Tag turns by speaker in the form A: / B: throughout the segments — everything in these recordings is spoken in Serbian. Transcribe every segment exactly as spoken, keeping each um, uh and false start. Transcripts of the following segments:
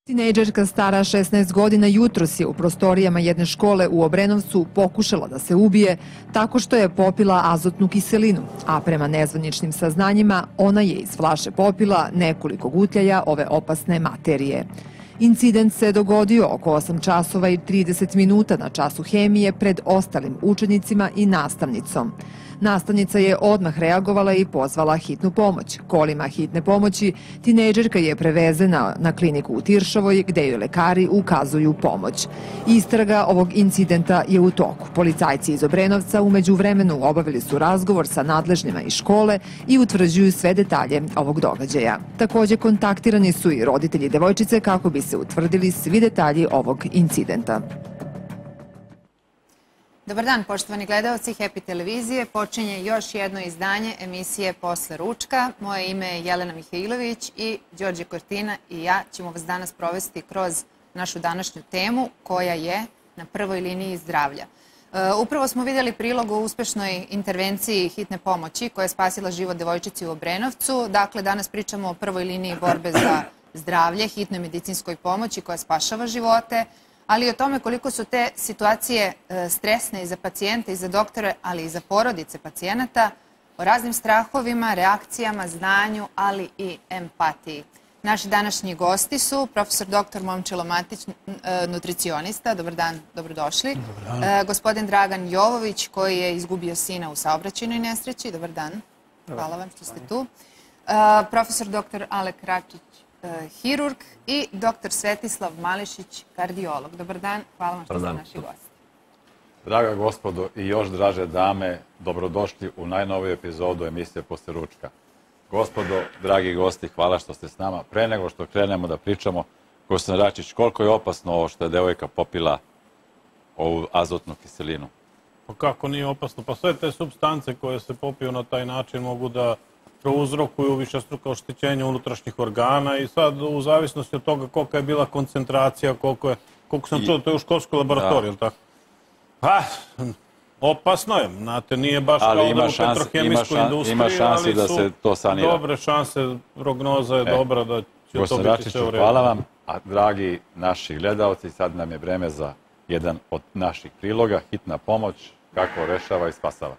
A: Tinejdžerka stara šesnaest godina jutros je u prostorijama jedne škole u Obrenovcu pokušala da se ubije tako što je popila azotnu kiselinu, a prema nezvaničnim saznanjima ona je iz flaše popila nekoliko gutljaja ove opasne materije. Incident se dogodio oko osam časova i trideset minuta na času hemije pred ostalim učenicima i nastavnicom. Nastavnica je odmah reagovala i pozvala hitnu pomoć. Kolima hitne pomoći tinejdžerka je prevezena na kliniku u Tiršovoj gde joj lekari ukazuju pomoć. Istraga ovog incidenta je u toku. Policajci iz Obrenovca u međuvremenu obavili su razgovor sa nadležnjima iz škole i utvrđuju sve detalje ovog događaja. Takođe kontaktirani su i roditelji devojčice kako bi se utvrdili svi detalji ovog incidenta.
B: Dobar dan, poštovani gledalci Happy televizije. Počinje još jedno izdanje emisije Posle ručka. Moje ime je Jelena Mihajlović i Đorđe Kortina i ja ćemo vas danas provesti kroz našu današnju temu koja je na prvoj liniji zdravlja. Upravo smo vidjeli prilog o uspešnoj intervenciji hitne pomoći koja je spasila život devojčici u Obrenovcu. Dakle, danas pričamo o prvoj liniji borbe za zdravlje, hitnoj medicinskoj pomoći koja spašava živote, ali i o tome koliko su te situacije stresne i za pacijente i za doktore, ali i za porodice pacijenata, o raznim strahovima, reakcijama, znanju, ali i empatiji. Naši današnji gosti su profesor doktor Momčilo Matić, nutricionista. Dobar dan, dobrodošli. Dobar dan. Gospodin Dragan Jovović, koji je izgubio sina u saobraćajnoj nesreći. Dobar dan. Hvala vam što ste tu. Profesor doktor Alek Račić, hirurg, i doktor Svetislav Mališić, kardiolog. Dobar dan, hvala vam što ste naši gosti.
C: Draga gospodo i još draže dame, dobrodošli u najnoviju epizodu emisije Posle ručka. Gospodo, dragi gosti, hvala što ste s nama. Pre nego što krenemo da pričamo, gospodin Račić, koliko je opasno ovo što je devojka popila ovu azotnu kiselinu?
D: Pa kako nije opasno? Pa sve te supstance koje se popiju na taj način mogu da prouzrokuju višestruka oštećenja unutrašnjih organa i sad u zavisnosti od toga kolika je bila koncentracija, koliko je, koliko sam čuo, to je u školskoj laboratoriji, ili tako? Pa, opasno je, znate, nije baš kao da u petrohemijskoj industriji, ali su dobre šanse, prognoza je dobra da će to biti sve u redu.
C: Hvala vam, a dragi naši gledalci, sad nam je vreme za jedan od naših priloga, hitna pomoć, kako rešava i spasava.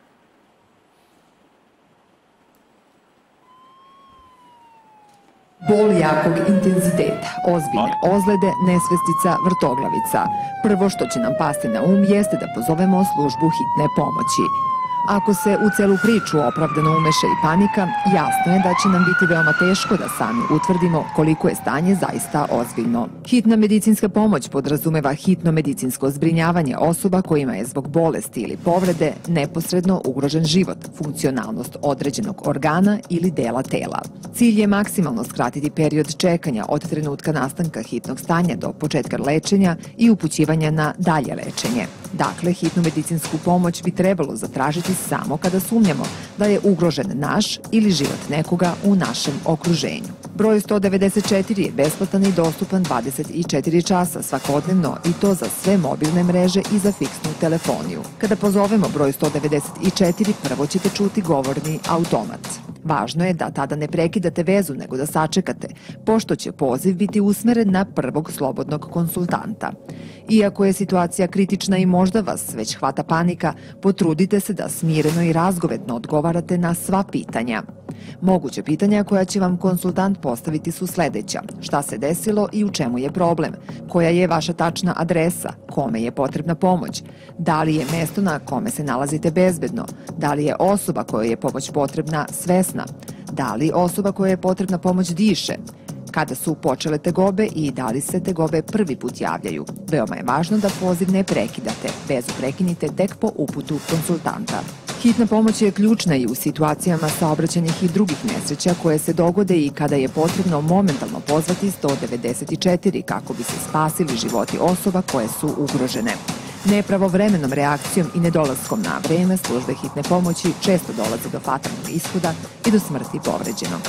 A: Bol jakog intenziteta, ozbiljne ozlede, nesvestica, vrtoglavica. Prvo što će nam pasti na um jeste da pozovemo službu hitne pomoći. Ako se u celu priču opravdano umeša i panika, jasno je da će nam biti veoma teško da sami utvrdimo koliko je stanje zaista ozbiljno. Hitna medicinska pomoć podrazumeva hitno medicinsko zbrinjavanje osoba kojima je zbog bolesti ili povrede neposredno ugrožen život, funkcionalnost određenog organa ili dela tela. Cilj je maksimalno skratiti period čekanja od trenutka nastanka hitnog stanja do početka lečenja i upućivanja na dalje lečenje. Dakle, hitnu medicinsku pomoć bi trebalo zatražiti samo kada sumnjamo da je ugrožen naš ili život nekoga u našem okruženju. Broj sto devedeset četiri je besplatan i dostupan dvadeset četiri časa svakodnevno i to za sve mobilne mreže i za fiksnu telefoniju. Kada pozovemo broj sto devedeset četiri, prvo ćete čuti govorni automat. Važno je da tada ne prekidate vezu, nego da sačekate, pošto će poziv biti usmeren na prvog slobodnog konsultanta. Iako je situacija kritična i možda vas već hvata panika, potrudite se da smireno i razgovetno odgovarate na sva pitanja. Moguće pitanja koja će vam konsultant postaviti su sledeća: šta se desilo i u čemu je problem, koja je vaša tačna adresa, kome je potrebna pomoć, da li je mesto na kome se nalazite bezbedno, da li je osoba kojoj je pomoć potrebna svesna, da li osoba kojoj je potrebna pomoć diše, kada su počele tegobe i da li se tegobe prvi put javljaju. Veoma je važno da poziv ne prekidate, vezu prekinite tek po uputu konsultanta. Hitna pomoć je ključna i u situacijama saobraćajnih i drugih nesreća koje se dogode i kada je potrebno momentalno pozvati sto devedeset četiri kako bi se spasili životi osoba koje su ugrožene. Nepravovremenom reakcijom i nedolaskom na vreme službe hitne pomoći često dolaze do fatalnog ishoda i do smrti povređenog.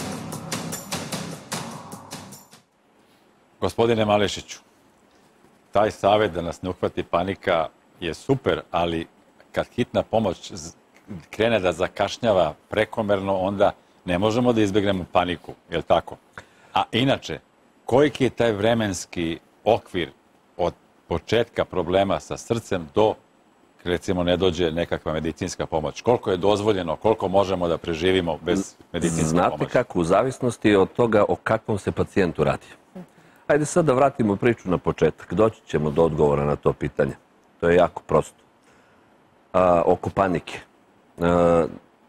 C: Gospodine Mališiću, taj savjet da nas ne uhvati panika je super, ali kad hitna pomoć krene da zakašnjava prekomerno, onda ne možemo da izbegnemo paniku, je li tako? A inače, koliki je taj vremenski okvir od početka problema sa srcem do, recimo, ne dođe nekakva medicinska pomoć? Koliko je dozvoljeno, koliko možemo da preživimo bez medicinske
E: Znate
C: pomoći?
E: kako, u zavisnosti od toga o kakvom se pacijentu radi. Ajde sad da vratimo priču na početak. Doći ćemo do odgovora na to pitanje. To je jako prosto. A, oko panike. A,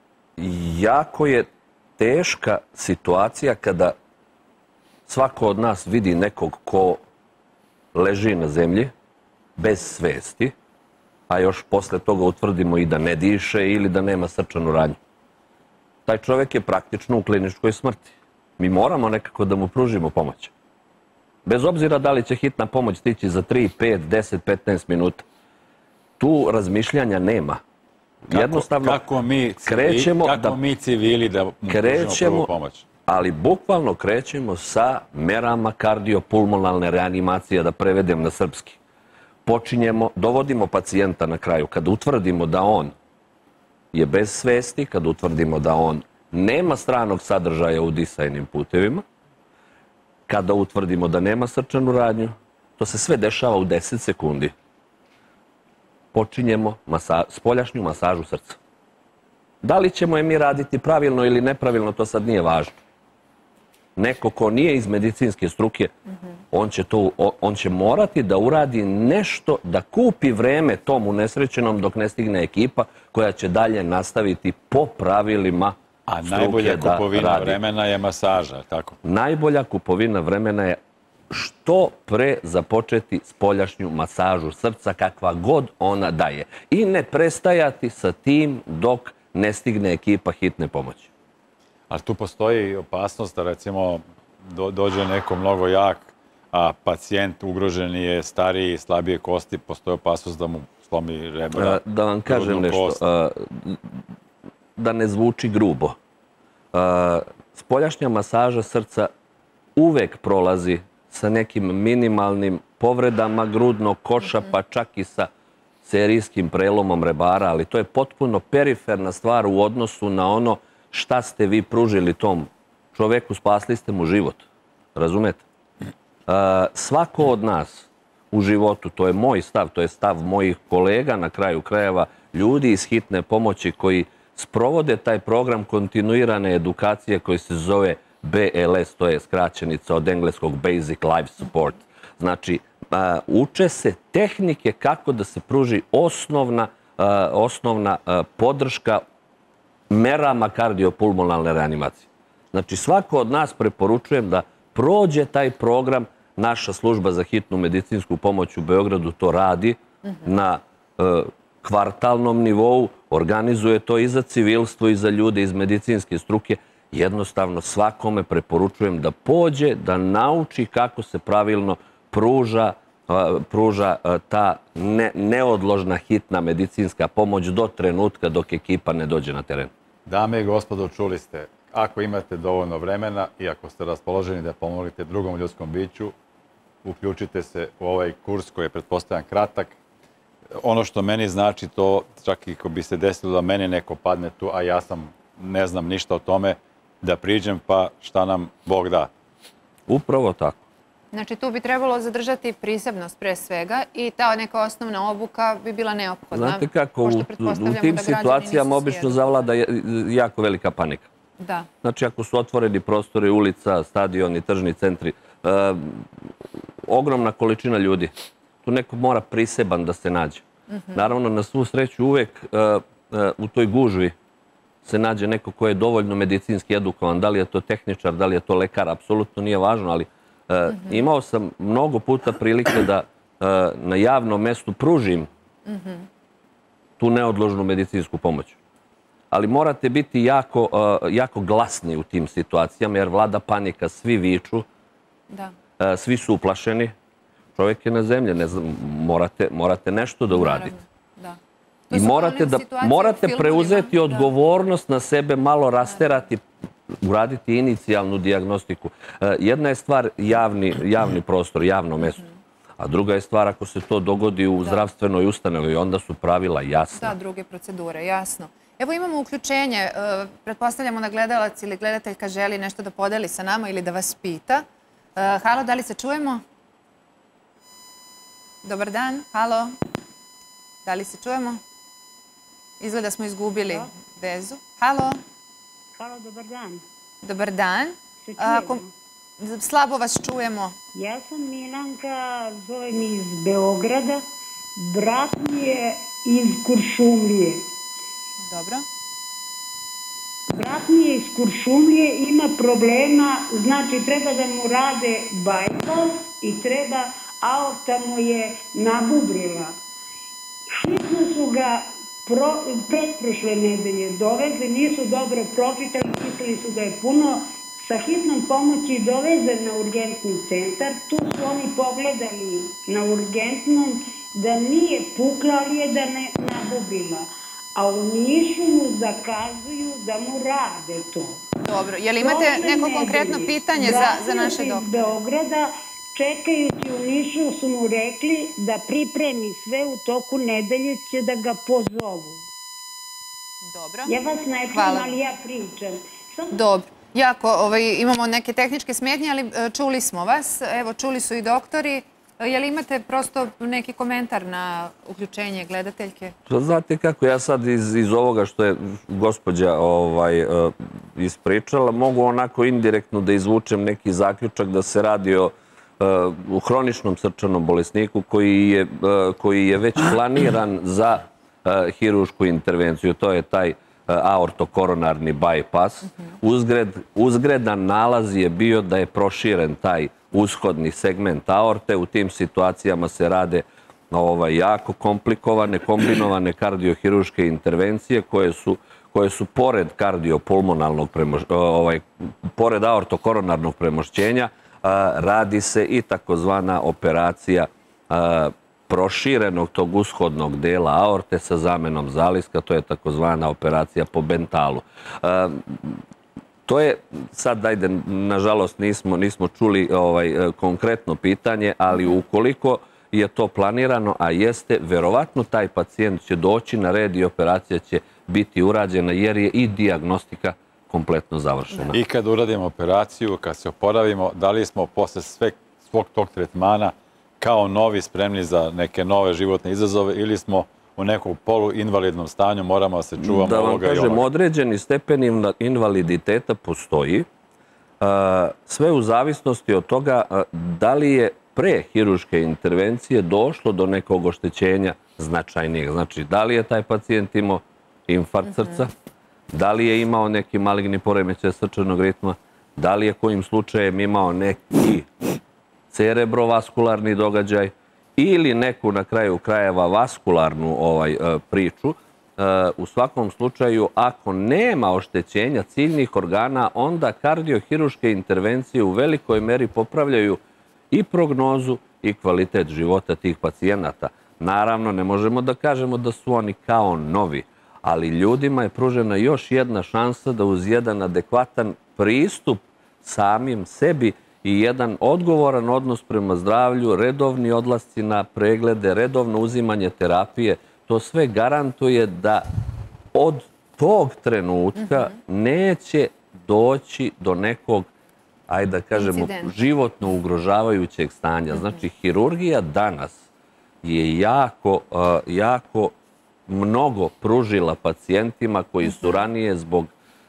E: jako je teška situacija kada svako od nas vidi nekog ko leži na zemlji bez svesti, a još posle toga utvrdimo i da ne diše ili da nema srčanu radnju. Taj čovjek je praktično u kliničkoj smrti. Mi moramo nekako da mu pružimo pomoć. Bez obzira da li će hitna pomoć stići za tri, pet, deset, petnaest minuta. Tu razmišljanja nema. Jednostavno
C: kako mi civili,
E: krećemo
C: kako
E: da
C: mi civili da mu pružimo
E: krećemo,
C: prvu pomoć?
E: ali bukvalno krećemo sa merama kardiopulmonalne reanimacije, da prevedem na srpski. Počinjemo, dovodimo pacijenta na kraju. Kada utvrdimo da on je bez svesti, kada utvrdimo da on nema stranog sadržaja u disajnim putevima, kada utvrdimo da nema srčanu radnju, to se sve dešava u deset sekundi. Počinjemo masa, spoljašnju masažu srca. Da li ćemo je mi raditi pravilno ili nepravilno, to sad nije važno. Neko ko nije iz medicinske struke, on će, to, on će morati da uradi nešto, da kupi vreme tom unesrećenom dok ne stigne ekipa koja će dalje nastaviti po pravilima
C: A
E: struke
C: najbolja
E: da
C: kupovina
E: radi.
C: vremena je masaža, tako?
E: Najbolja kupovina vremena je što pre započeti spoljašnju masažu srca, kakva god ona daje. I ne prestajati sa tim dok ne stigne ekipa hitne pomoći.
C: Ali tu postoji opasnost da, recimo, do, dođe neko mnogo jak, a pacijent ugrožen je stariji, slabije kosti, postoji opasnost da mu slomi rebra.
E: A, da vam kažem
C: grudnu
E: nešto,
C: kost.
E: a, da ne zvuči grubo. A, spoljašnja masaža srca uvek prolazi sa nekim minimalnim povredama grudnog koša, pa čak i sa serijskim prelomom rebara, ali to je potpuno periferna stvar u odnosu na ono šta ste vi pružili tom čoveku, spasli ste mu život. Razumete? A, svako od nas u životu, to je moj stav, to je stav mojih kolega na kraju krajeva, ljudi iz hitne pomoći koji sprovode taj program kontinuirane edukacije koji se zove B L S, to je skraćenica od engleskog Basic Life Support. Znači, a, uče se tehnike kako da se pruži osnovna, a, osnovna a, podrška merama kardiopulmonalne reanimacije. Znači, svako od nas preporučujem da prođe taj program. Naša služba za hitnu medicinsku pomoć u Beogradu to radi na e, kvartalnom nivou, organizuje to i za civilstvo i za ljude iz medicinske struke. Jednostavno svakome preporučujem da pođe, da nauči kako se pravilno pruža, a, pruža a, ta ne, neodložna hitna medicinska pomoć do trenutka dok ekipa ne dođe na teren.
C: Dame i gospodo, čuli ste, ako imate dovoljno vremena i ako ste raspoloženi da pomognete drugom ljudskom biću, uključite se u ovaj kurs koji je, pretpostavljam, kratak. Ono što meni znači to, čak i ako bi se desilo da meni neko padne tu, a ja sam, ne znam ništa o tome, da priđem pa šta nam Bog da.
E: Upravo tako.
B: Znači, tu bi trebalo zadržati prisebnost pre svega i ta neka osnovna obuka bi bila neophodna.
E: Znate kako, u, u tim situacijama obično zavlada jako velika panika.
B: Da.
E: Znači, ako su otvoreni prostori, ulica, stadioni, tržni centri, e, ogromna količina ljudi, tu neko mora priseban da se nađe. Uh-huh. Naravno, na svu sreću uvek e, e, u toj gužvi se nađe neko ko je dovoljno medicinski edukovan. Da li je to tehničar, da li je to lekar, apsolutno nije važno, ali e, uh-huh. imao sam mnogo puta prilike da e, na javnom mestu pružim uh-huh. tu neodložnu medicinsku pomoć. Ali morate biti jako, uh, jako glasni u tim situacijama, jer vlada panika, svi viču,
B: da.
E: Uh, svi su uplašeni, čovjek je na zemlji, ne znam, morate, morate nešto da uradite.
B: Da.
E: I morate, da, morate preuzeti
B: da.
E: odgovornost na sebe, malo rasterati, uraditi inicijalnu dijagnostiku. Uh, jedna je stvar javni, javni prostor, javno mesto. A druga je stvar ako se to dogodi u da. zdravstvenoj ustanovi, onda su pravila jasna.
B: Da, druge procedure, jasno. Evo imamo uključenje. Pretpostavljamo da gledalac ili gledateljka želi nešto da podeli sa nama ili da vas pita. Halo, da li se čujemo? Dobar dan, halo. Da li se čujemo? Izgleda smo izgubili vezu. Halo.
F: Halo, dobar dan.
B: Dobar dan.
F: Se čujemo?
B: Slabo vas čujemo.
F: Ja sam Milanka, zovem iz Beograda. Brat mi je iz Kuršumlije.
B: Dobro.
F: Brat mi je iz Kuršumlije, ima problema, znači treba da mu rade bypass i treba, aorta mu je nabubrila. Hitno su ga pretprošle nedelje doveze, nisu dobro pročitali, mislili su da je puno. Sa hitnom pomoći dovezen na urgentni centar, tu su oni pogledali na urgentnom da nije pukla, ali je da ne nabubila. A u Nišu mu zakazuju da mu rade to.
B: Dobro, je li imate neko konkretno pitanje za naše doktore?
F: Iz Beograda, čekajući u Nišu, su mu rekli da pripremi sve, u toku nedelje će da ga pozovu.
B: Dobro.
F: Ja vas ne čujem, ali ja pričam.
B: Dobro. Jako, imamo neke tehničke smetnje, ali čuli smo vas. Evo, čuli su i doktori. Je li imate prosto neki komentar na uključenje gledateljke?
E: Znate kako, ja sad iz ovoga što je gospođa ispričala, mogu onako indirektno da izvučem neki zaključak da se radi o hroničnom srčanom bolesniku koji je već planiran za hirušku intervenciju. To je taj aortokoronarni bypass. Uzgredan nalaz je bio da je proširen taj ushodni segment aorte. U tim situacijama se rade jako komplikovane, kombinovane kardiohiruške intervencije koje su pored kardiopulmonalnog, pored aortokoronarnog premošćenja, radi se i takozvana operacija proširenog tog ushodnog dela aorte sa zamenom zaliska, to je takozvana operacija po Bentalu. To je, sad ajde, nažalost nismo čuli konkretno pitanje, ali ukoliko je to planirano, a jeste, verovatno taj pacijent će doći na red i operacija će biti urađena jer je i dijagnostika kompletno završena.
C: I kad uradimo operaciju, kad se oporavimo, da li smo posle svog tog tretmana kao novi spremni za neke nove životne izazove ili smo u nekom poluinvalidnom stanju, moramo da se čuvamo ovoga i ovoga?
E: Da vam kažem, određeni stepen invaliditeta postoji, sve u zavisnosti od toga da li je pre hiruške intervencije došlo do nekog oštećenja značajnijeg. Znači, da li je taj pacijent imao infarkt srca, da li je imao neki maligni poremećaj srčanog ritma, da li je kojim slučajem imao neki cerebrovaskularni događaj ili neku na kraju krajeva vaskularnu priču. U svakom slučaju, ako nema oštećenja ciljnih organa, onda kardiohiruške intervencije u velikoj meri popravljaju i prognozu i kvalitet života tih pacijenata. Naravno, ne možemo da kažemo da su oni kao novi, ali ljudima je pružena još jedna šansa da uz jedan adekvatan pristup samim sebi i jedan odgovoran odnos prema zdravlju, redovni odlasci na preglede, redovno uzimanje terapije, to sve garantuje da od tog trenutka neće doći do nekog, ajde da kažemo, životno ugrožavajućeg stanja. Znači, hirurgija danas je jako, jako mnogo pružila pacijentima koji su ranije zbog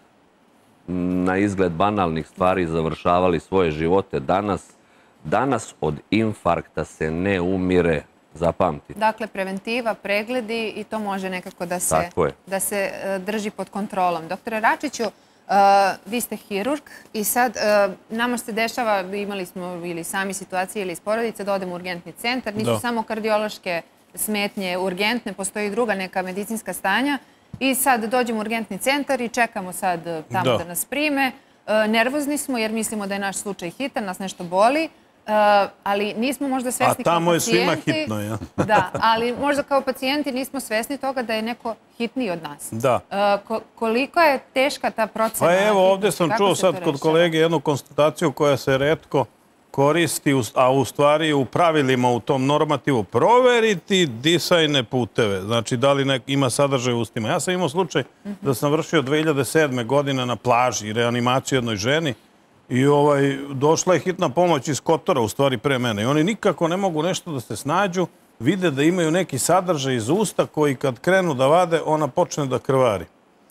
E: na izgled banalnih stvari završavali svoje živote. Danas od infarkta se ne umire, zapamtite.
B: Dakle, preventiva, pregledi i to može nekako da se drži pod kontrolom. Doktore Račiću, vi ste hirurg i sad nama se dešava, imali smo ili sami situacije ili iz porodice, da odemo u urgentni centar. Nisu samo kardiološke smetnje urgentne, postoji i druga neka medicinska stanja. I sad dođemo u urgentni centar i čekamo sad tamo da nas prime. Nervozni smo jer mislimo da je naš slučaj hitan, nas nešto boli, ali nismo možda svesni kao pacijenti.
D: A tamo je svima hitno, ja.
B: Da, ali možda kao pacijenti nismo svesni toga da je neko hitniji od nas.
D: Da.
B: Koliko je teška ta procena?
D: Pa evo, ovdje sam čuo sad kod kolege jednu konstataciju koja se retko koristi, a u stvari u pravilima u tom normativu proveriti disajne puteve. Znači, da li ima sadržaj u ustima. Ja sam imao slučaj da sam vršio dve hiljade sedme godine na plaži reanimaciju jednoj ženi I ovaj, došla je hitna pomoć iz Kotora, u stvari pre mene. I oni nikako ne mogu nešto da se snađu, vide da imaju neki sadržaj iz usta koji kad krenu da vade, ona počne da krvari.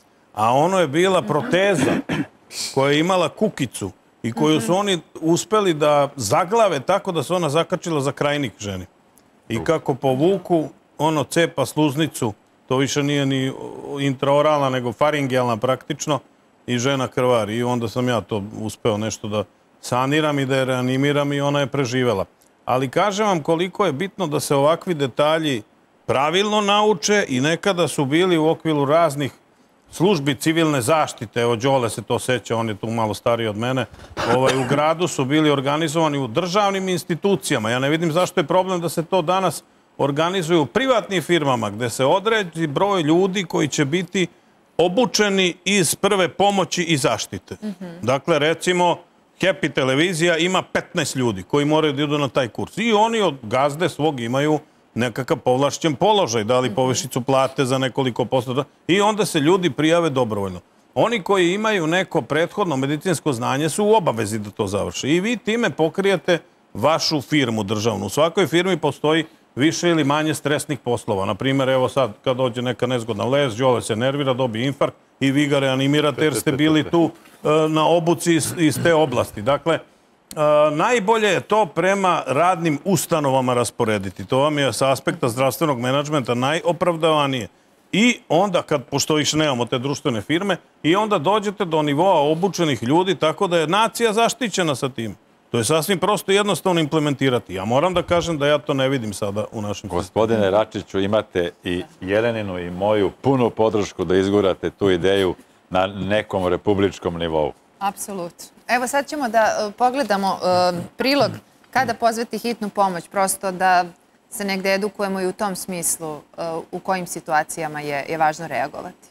D: A ono je bila proteza koja je imala kukicu i koju su oni uspeli da zaglave tako da se ona zakačila za krajnik ženi. I kako povuku, ono cepa sluznicu, to više nije ni intraoralna, nego faringijalna praktično, i žena krvari. I onda sam ja to uspeo nešto da saniram i da je reanimiram i ona je preživela. Ali kažem vam koliko je bitno da se ovakvi detalji pravilno nauče i nekada su bili u okviru raznih službi civilne zaštite. Evo, Đole se to seća, on je tu malo stariji od mene. Ovaj, u gradu su bili organizovani u državnim institucijama. Ja ne vidim zašto je problem da se to danas organizuju u privatnim firmama, gde se odredi broj ljudi koji će biti obučeni iz prve pomoći i zaštite. Dakle, recimo, Happy televizija ima petnaest ljudi koji moraju da idu na taj kurs. I oni od gazde svog imaju nekakav povlašćen položaj, dali povišicu plate za nekoliko posto. I onda se ljudi prijave dobrovoljno. Oni koji imaju neko prethodno medicinsko znanje su u obavezi da to završe. I vi time pokrijete vašu firmu državnu. U svakoj firmi postoji više ili manje stresnih poslova. Naprimjer, evo sad, kad dođe neka nezgodna vest, Đole se nervira, dobije infarkt i vi ga reanimirate jer ste bili tu na obuci iz te oblasti. Dakle, najbolje je to prema radnim ustanovama rasporediti. To vam je sa aspekta zdravstvenog menadžmenta najopravdavanije. I onda, kad, pošto više nemamo te društvene firme, i onda dođete do nivoa obučenih ljudi tako da je nacija zaštićena sa tim. To je sasvim prosto jednostavno implementirati. Ja moram da kažem da ja to ne vidim sada u našem sistemu.
C: Gospodine Račiću, imate i Jeleninu i moju punu podršku da izgurate tu ideju na nekom republičkom nivou.
B: Apsolutno. Evo sad ćemo da pogledamo prilog kada pozvati hitnu pomoć, prosto da se negde edukujemo i u tom smislu u kojim situacijama je važno reagovati.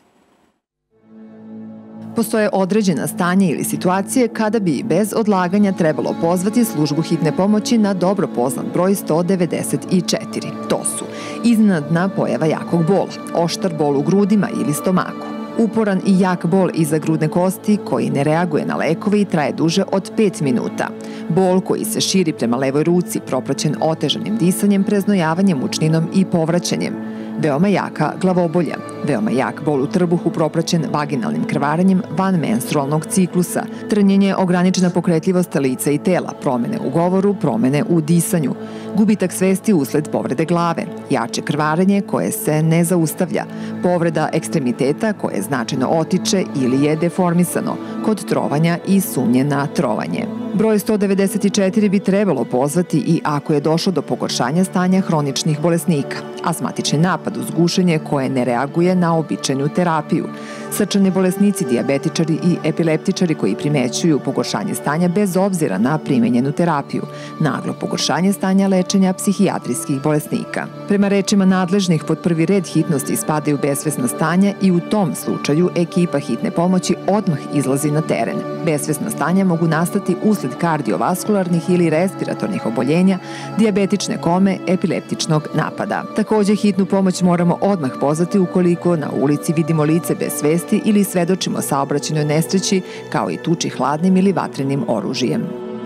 A: Postoje određena stanja ili situacije kada bi bez odlaganja trebalo pozvati službu hitne pomoći na dobro poznat broj sto devedeset četiri. To su iznenadna pojava jakog bola, oštar bol u grudima ili stomaku, uporan i jak bol iza grudne kosti koji ne reaguje na lekove i traje duže od pet minuta, bol koji se širi prema levoj ruci propraćen otežanim disanjem, preznojavanjem, mučninom i povraćanjem, veoma jaka glavobolja, veoma jak bol u trbuhu propraćen vaginalnim krvarenjem van menstrualnog ciklusa, trnjenje, ograničena pokretljivost lica i tela, promene u govoru, promene u disanju, gubitak svesti usled povrede glave, jače krvarenje koje se ne zaustavlja, povreda ekstremiteta koje značajno otiče ili je deformisano, kod trovanja i sumnje na trovanje. Broj sto devedeset četiri bi trebalo pozvati i ako je došlo do pogoršanja stanja hroničnih bolesnika, astmatični napad uz gušenje koje ne reaguje na običajnu terapiju, srčani bolesnici, dijabetičari i epileptičari koji primećuju pogoršanje stanja bez obzira na primenjenu terapiju, naglo pogoršanje stanja lečenja psihijatrijskih bolesnika. Prema rečima nadležnih, pod prvi red hitnosti spadaju besvesna stanja i u tom slučaju ekipa hitne pomoći odmah izlazi na teren. Besvesna stanja mogu nastati usled kardiovaskularnih ili respiratornih oboljenja, dijabetične kome, epileptičnog napada. Takođe, hitnu pomoć moramo odmah pozvati ukoliko na ulici vidimo lice bez svesti ili svedočimo saobraćajnoj nesreći, kao i tuči hladnim ili vatrenim oružjem.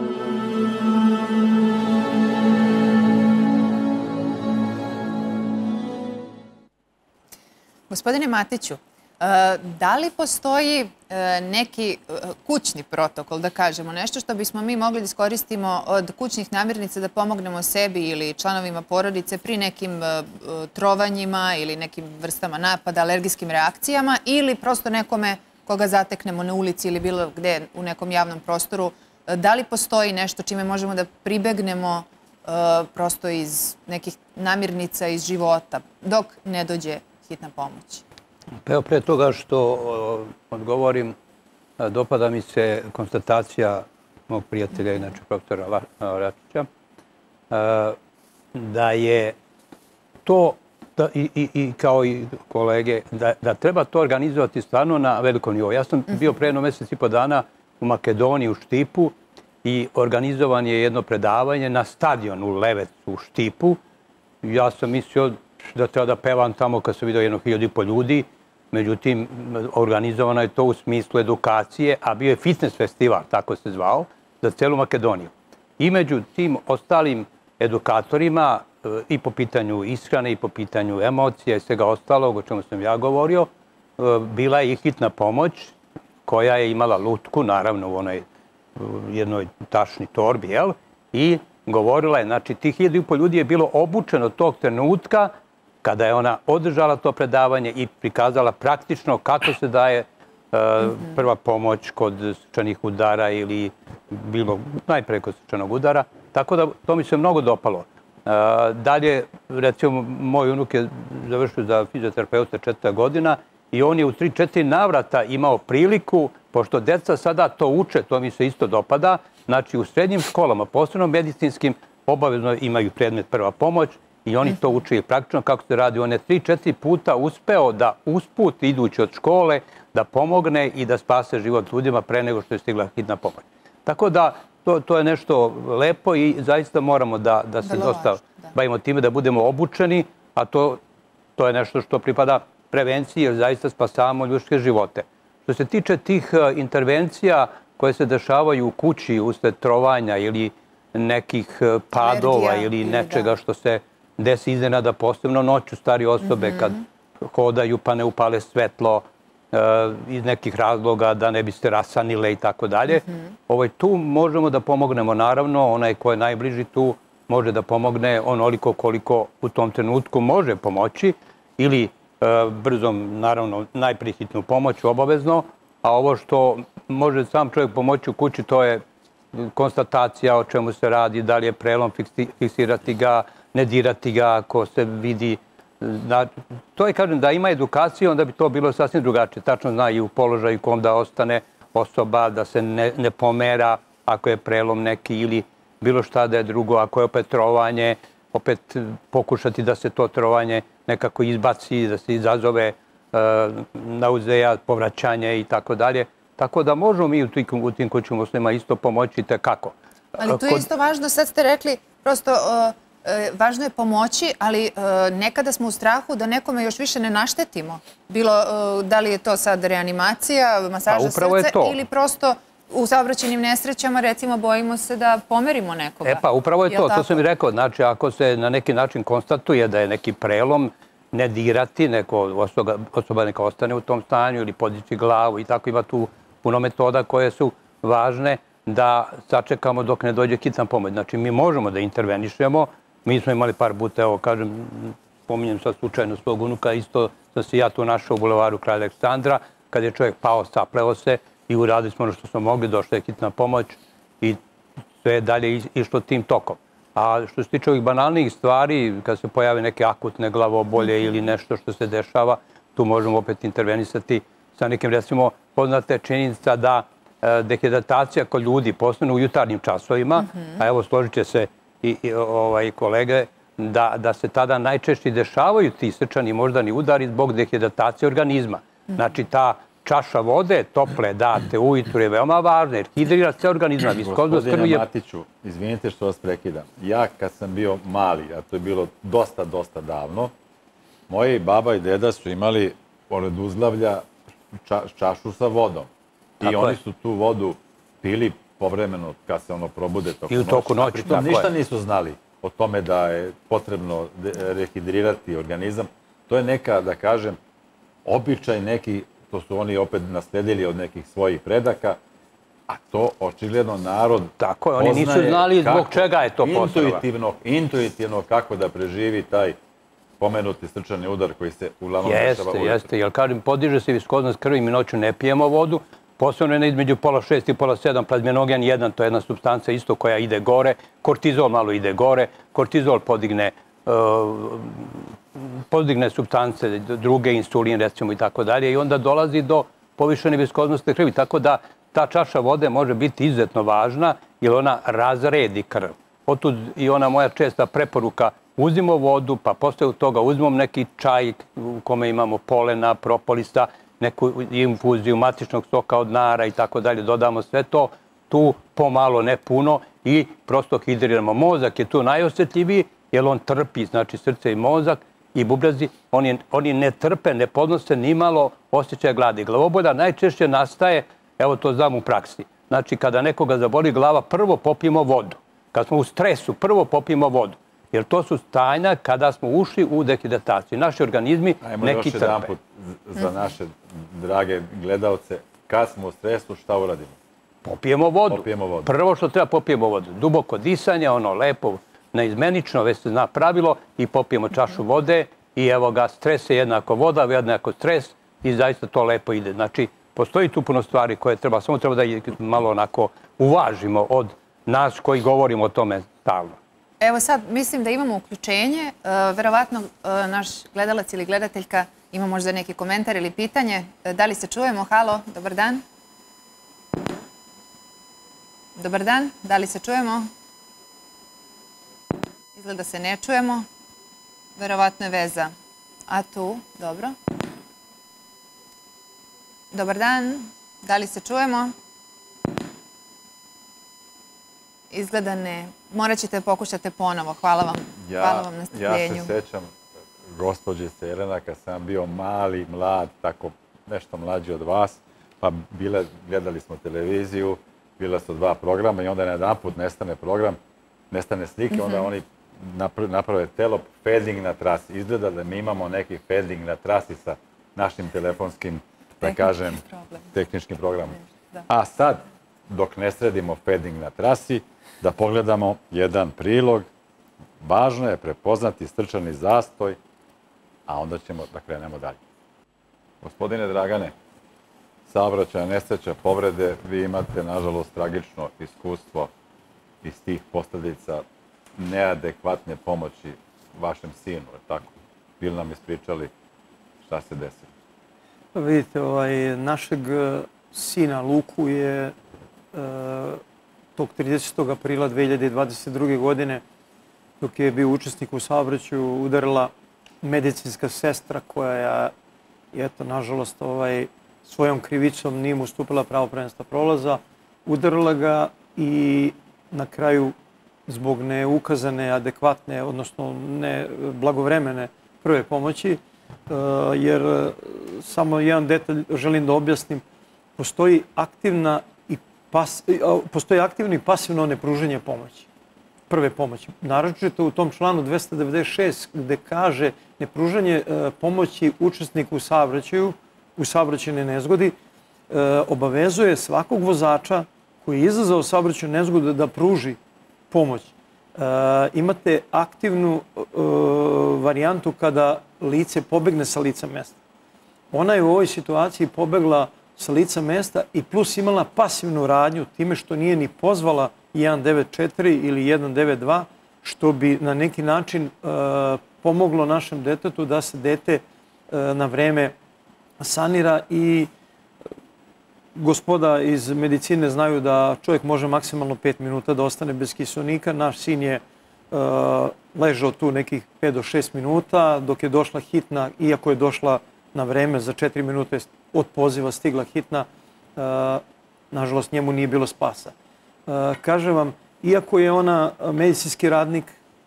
B: Gospodine Matiću, da li postoji neki kućni protokol, da kažemo, nešto što bismo mi mogli da iskoristimo od kućnih namirnica da pomognemo sebi ili članovima porodice pri nekim trovanjima ili nekim vrstama napada, alergijskim reakcijama ili prosto nekome koga zateknemo na ulici ili bilo gde u nekom javnom prostoru? Da li postoji nešto čime možemo da pribegnemo prosto iz nekih namirnica iz života dok ne dođe hitna pomoć?
G: Pa evo, pre toga što odgovorim, dopada mi se konstatacija mog prijatelja, inače profesora Račića, da je to, i kao i kolege, da treba to organizovati stvarno na velikom nivou. Ja sam bio pre jedno mesec i po dana u Makedoniji, u Štipu, i organizovan je jedno predavanje na stadionu Levec u Štipu. Ja sam mislio da treba da pevam tamo kad sam vidio jedno hiljadu i po ljudi. Međutim, organizovano je to u smislu edukacije, a bio je fitness festival, tako se zvao, za celu Makedoniju. I među tim ostalim edukatorima i po pitanju ishrane i po pitanju emocija i svega ostalog o čemu sam ja govorio, bila je i hitna pomoć koja je imala lutku, naravno u onoj jednoj tašni torbi, jel? I govorila je, znači tih hiljadu i po ljudi je bilo obučeno tog trenutka kada je ona održala to predavanje i prikazala praktično kako se daje prva pomoć kod srčanih udara ili bilo najpre kod srčanog udara. Tako da to mi se mnogo dopalo. Dalje, recimo, moj unuk je završio za fizioterapeuta četiri godina i on je u tri četiri navrata imao priliku, pošto deca sada to uče, to mi se isto dopada, znači u srednjim školama, posebno medicinskim, obavezno imaju predmet prva pomoć i oni to uče i praktično kako se radi. On je tri četiri puta uspeo da usput, idući od škole, da pomogne i da spase život ljudima pre nego što je stigla hitna pomoć. Tako da to, to je nešto lepo i zaista moramo da, da se dosta bavimo time, da budemo obučeni, a to, to je nešto što pripada prevenciji, jer zaista spasavamo ljudske živote. Što se tiče tih intervencija koje se dešavaju u kući usled trovanja ili nekih padova ili nečega što se desi iznenada, posebno noću stari osobe kad hodaju pa ne upale svetlo iz nekih razloga da ne biste rasanile i tako dalje. Tu možemo da pomognemo, naravno, onaj ko je najbliži tu može da pomogne onoliko koliko u tom trenutku može pomoći ili brzom, naravno, najprihitnu pomoć obavezno, a ovo što može sam čovjek pomoći u kući, to je konstatacija o čemu se radi, da li je prelom, fiksirati ga, ne dirati ga ako se vidi. To je, kažem, da ima edukacije, onda bi to bilo sasvim drugačije. Tačno zna i u položaju kom da ostane osoba, da se ne, ne pomera ako je prelom neki ili bilo šta da je drugo, ako je opet trovanje, opet pokušati da se to trovanje nekako izbaci, da se izazove nauzeja, povraćanje i tako dalje. Tako da možemo mi u tim kućnim uslovima isto pomoći tekako.
B: Ali tu je isto važno, sad ste rekli, prosto važno je pomoći, ali nekada smo u strahu da nekome još više ne naštetimo. Bilo, da li je to sad reanimacija, masaža srca ili prosto u saobraćajnim nesrećama, recimo, bojimo se da pomerimo nekoga.
G: E pa, upravo je to, to sam i rekao. Znači, ako se na neki način konstatuje da je neki prelom, ne dirati, neko osoba neka ostane u tom stanju ili podići glavu i tako ima tu puno metoda koje su važne da sačekamo dok ne dođe hitna pomoć. Znači, mi možemo da intervenišemo. Mi smo imali par puta, evo, kažem, pominjem sad slučajno svog unuka, isto sam se ja tu našao u bulevaru Kralja Aleksandra, kad je čovjek pao, sapleo se i uradili smo ono što smo mogli, došla je hitna pomoć i sve je dalje išlo tim tokom. A što se tiče ovih banalnih stvari, kad se pojave neke akutne glavobolje ili nešto što se dešava, tu možemo opet intervenisati sa nekim, recimo, poznate činjenica da dehidratacija kod ljudi, posebno u jutarnjim časovima, a evo složit će se i kolege, da se tada najčešće dešavaju ti srčani moždani udari zbog dehidratacije organizma. Znači, ta čaša vode, tople, date ujutru je veoma važna, jer hidrira sve organizma.
C: Gospodine Matiću, izvinite što vas prekidam. Ja kad sam bio mali, a to je bilo dosta, dosta davno, moji baba i deda su imali pored uzglavlja čašu sa vodom. I oni su tu vodu pili povremeno kad se ono probude toku noći. Pritom ništa nisu znali o tome da je potrebno rehidrirati organizam. To je neka, da kažem, običaj neki, to su oni opet nasledili od nekih svojih predaka, a to očigledno narod
G: tako, oni nisu znali zbog čega je to
C: postavljeno. Intuitivno kako da preživi taj pomenuti srčani udar koji se uglavnom dešava ujutru.
G: Jeste, jeste, jer kažem, podiže se viskoznost krvi, mi noću ne pijemo vodu, posebno je između pola šest i pola sedam, plazminogen jedan, to je jedna supstanca isto koja ide gore, kortizol malo ide gore, kortizol podigne podigne supstance, druge, insulin recimo i tako dalje i onda dolazi do povišene viskoznosti krvi. Tako da ta čaša vode može biti izuzetno važna jer ona razredi krv. Otud i ona moja česta preporuka, uzimo vodu pa posle od toga uzmemo neki čaj u kome imamo polena, propolisa, neku infuziju matičnog soka od nara i tako dalje, dodamo sve to, tu pomalo, ne puno i prosto hidriramo. Mozak je tu najosjetljiviji jer on trpi, znači srce i mozak i bubrezi, oni, oni ne trpe, ne podnose ni malo osjećaja gladi. Glavobolja najčešće nastaje, evo to znam u praksi, znači kada nekoga zaboli glava, prvo popijemo vodu. Kad smo u stresu, prvo popijemo vodu. Jer to su stanja kada smo ušli u dehidrataciju. Naši organizmi
C: Ajmo
G: neki
C: još
G: trpe.
C: jedan put za naše drage gledalce, kad smo u stresu, šta uradimo?
G: Popijemo vodu.
C: Popijemo vodu.
G: Prvo što treba, popijemo vodu. Duboko disanje, ono lepo, neizmenično, već se zna pravilo, i popijemo čašu vode i evo ga, stres je jednako voda, jednako stres i zaista to lepo ide. Znači, postoji tu puno stvari koje treba, samo treba da ih malo onako uvažimo od nas koji govorimo o tome stalno.
B: Evo sad, mislim da imamo uključenje. Verovatno naš gledalac ili gledateljka ima možda neki komentar ili pitanje. Da li se čujemo? Halo, dobar dan. Dobar dan, da li se čujemo? Izgleda se ne čujemo. Verovatno je veza. A tu, dobro. Dobar dan, da li se čujemo? Izgleda ne. Morat ćete pokušati ponovo. Hvala vam. Hvala vam na strpljenju.
C: Ja se sećam, gospođice Jelena, kad sam bio mali, mlad, tako nešto mlađi od vas, pa bile, gledali smo televiziju, bila su dva programa i onda jedan put nestane program, nestane slike, onda oni naprave telop fading na trasi. Izgleda da mi imamo neki fading na trasi sa našim telefonskim, da kažem, tehničkim programom. A sad, dok ne sredimo fading na trasi, da pogledamo jedan prilog. Važno je prepoznati srčani zastoj, a onda ćemo da krenemo dalje. Gospodine Dragane, saobraćajna nesreća, povrede, vi imate, nažalost, tragično iskustvo iz tih posljedica neadekvatne pomoći vašem sinu, je tako? Bili nam ispričali šta se desilo?
H: Vidite, našeg sina Luku je tog tridesetog aprila dve hiljade dvadeset druge. godine, dok je bio učesnik u saobraćaju, udarila medicinska sestra koja je, eto, nažalost, svojom krivicom nije mu ustupila pravo prvenstva prolaza. Udarila ga i na kraju, zbog neukazane, adekvatne, odnosno ne blagovremene prve pomoći, jer samo jedan detalj želim da objasnim, postoji aktivna i postoji aktivno i pasivno nepruženje pomoći, prve pomoći. Naročito u tom članu dvesta devedeset šest gde kaže nepružanje pomoći učesniku u saobraćaju, u saobraćajnoj nezgodi, obavezuje svakog vozača koji je izazvao saobraćajnu nezgodu da pruži pomoć. Imate aktivnu varijantu kada lice pobegne sa lica mesta. Ona je u ovoj situaciji pobegla sa lica mesta i plus imala pasivnu radnju time što nije ni pozvala jedan devet četiri ili jedan devet dva, što bi na neki način pomoglo našem detetu da se dete na vreme sanira. I gospoda iz medicine znaju da čovjek može maksimalno pet minuta da ostane bez kiseonika. Naš sin je ležao tu nekih pet do šest minuta dok je došla hitna, iako je došla na vreme, za četiri minute od poziva stigla hitna, nažalost njemu nije bilo spasa. Kažem vam, iako je ona medicinski radnik,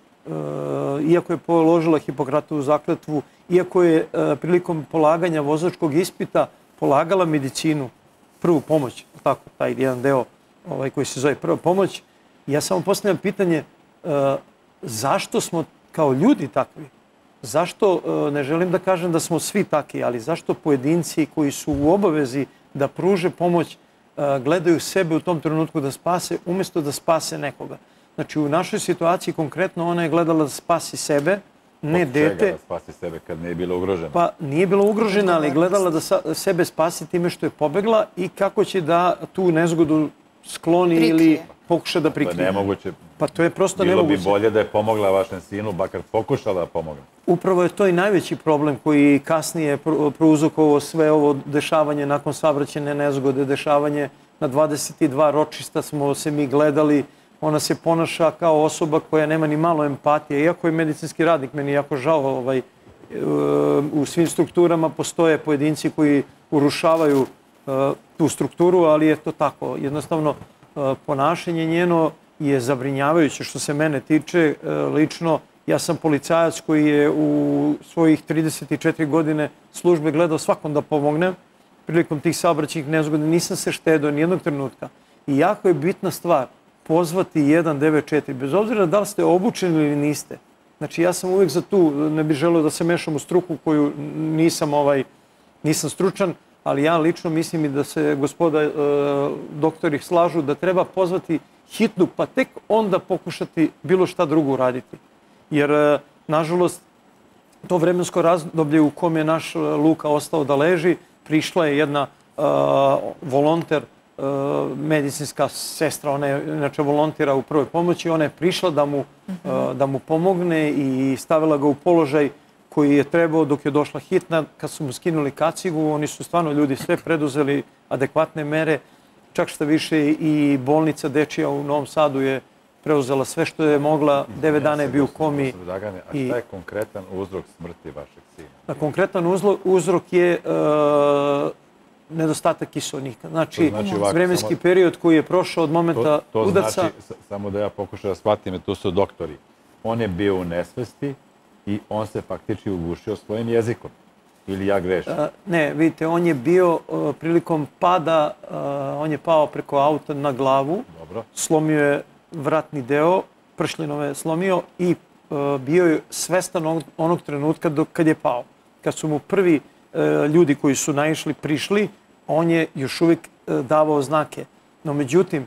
H: iako je položila Hipokratovu zakletvu, iako je prilikom polaganja vozačkog ispita polagala medicinu, prvu pomoć, tako, taj jedan deo koji se zove prva pomoć, ja samo postavljam pitanje zašto smo kao ljudi takvi? Zašto, ne želim da kažem da smo svi takvi, ali zašto pojedinci koji su u obavezi da pruže pomoć gledaju sebe u tom trenutku da spase, umjesto da spase nekoga? Znači, u našoj situaciji konkretno ona je gledala da spasi sebe, ne dete.
C: Od čega da spasi sebe kad nije bila ugrožena?
H: Pa nije bila ugrožena, ali je gledala da sebe spasi time što je pobegla i kako će da tu nezgodu skloni ili pokuša da prikrije.
C: To je nemoguće.
H: Pa to je prosto nemoguće.
C: Bilo bi bolje da je pomogla vašem sinu, bakar pokušala da pomogne.
H: Upravo je to i najveći problem koji kasnije prouzrokovao sve ovo dešavanje nakon saobraćajne nezgode, dešavanje na dvadeset dva ročišta smo se mi gledali. Ona se ponaša kao osoba koja nema ni malo empatije. Iako je medicinski radnik, meni je jako žao, u svim strukturama postoje pojedinci koji urušavaju tu strukturu, ali je to tako. Jednostavno, ponašanje njeno je zabrinjavajuće što se mene tiče lično Ja sam policajac koji je u svojih trideset četiri godine službe gledao svakom da pomognem. Prilikom tih saobraćajnih nezgoda nisam se štedeo nijednog trenutka. I jako je bitna stvar pozvati jedan devet četiri, bez obzira da li ste obučeni ili niste. Znači, ja sam uvijek za tu, ne bih želeo da se mešam u struku koju nisam, ovaj, nisam stručan, ali ja lično mislim i da se gospoda e, doktori slažu da treba pozvati hitnu, pa tek onda pokušati bilo šta drugo uraditi. Jer, e, nažalost, to vremensko razdoblje u kom je naš Luka ostao da leži, prišla je jedna e, volonter, e, medicinska sestra, ona je inače volontira u prvoj pomoći, ona je prišla da mu, e, da mu pomogne i stavila ga u položaj koji je trebao dok je došla hitna. Kad su mu skinuli kacigu, oni su stvarno ljudi sve preduzeli adekvatne mere. Čak što više i bolnica dečija u Novom Sadu je preuzela sve što je mogla. Devet dana je bio u komi.
C: A šta je konkretan uzrok smrti vašeg sina?
H: Konkretan uzrok je nedostatak kiseonika. Znači, vremenski period koji je prošao od momenta udarca...
C: To znači, samo da ja pokušam da shvatim, tu su doktori. On je bio u nesvesti i on se faktički ugušio svojim jezikom. Ili ja grešim?
H: Ne, vidite, on je bio prilikom pada, on je pao preko auta na glavu, slomio je vratni deo, pršljenove je slomio i bio je svestan onog trenutka kad je pao. Kad su mu prvi ljudi koji su naišli prišli, on je još uvijek davao znake. No, međutim,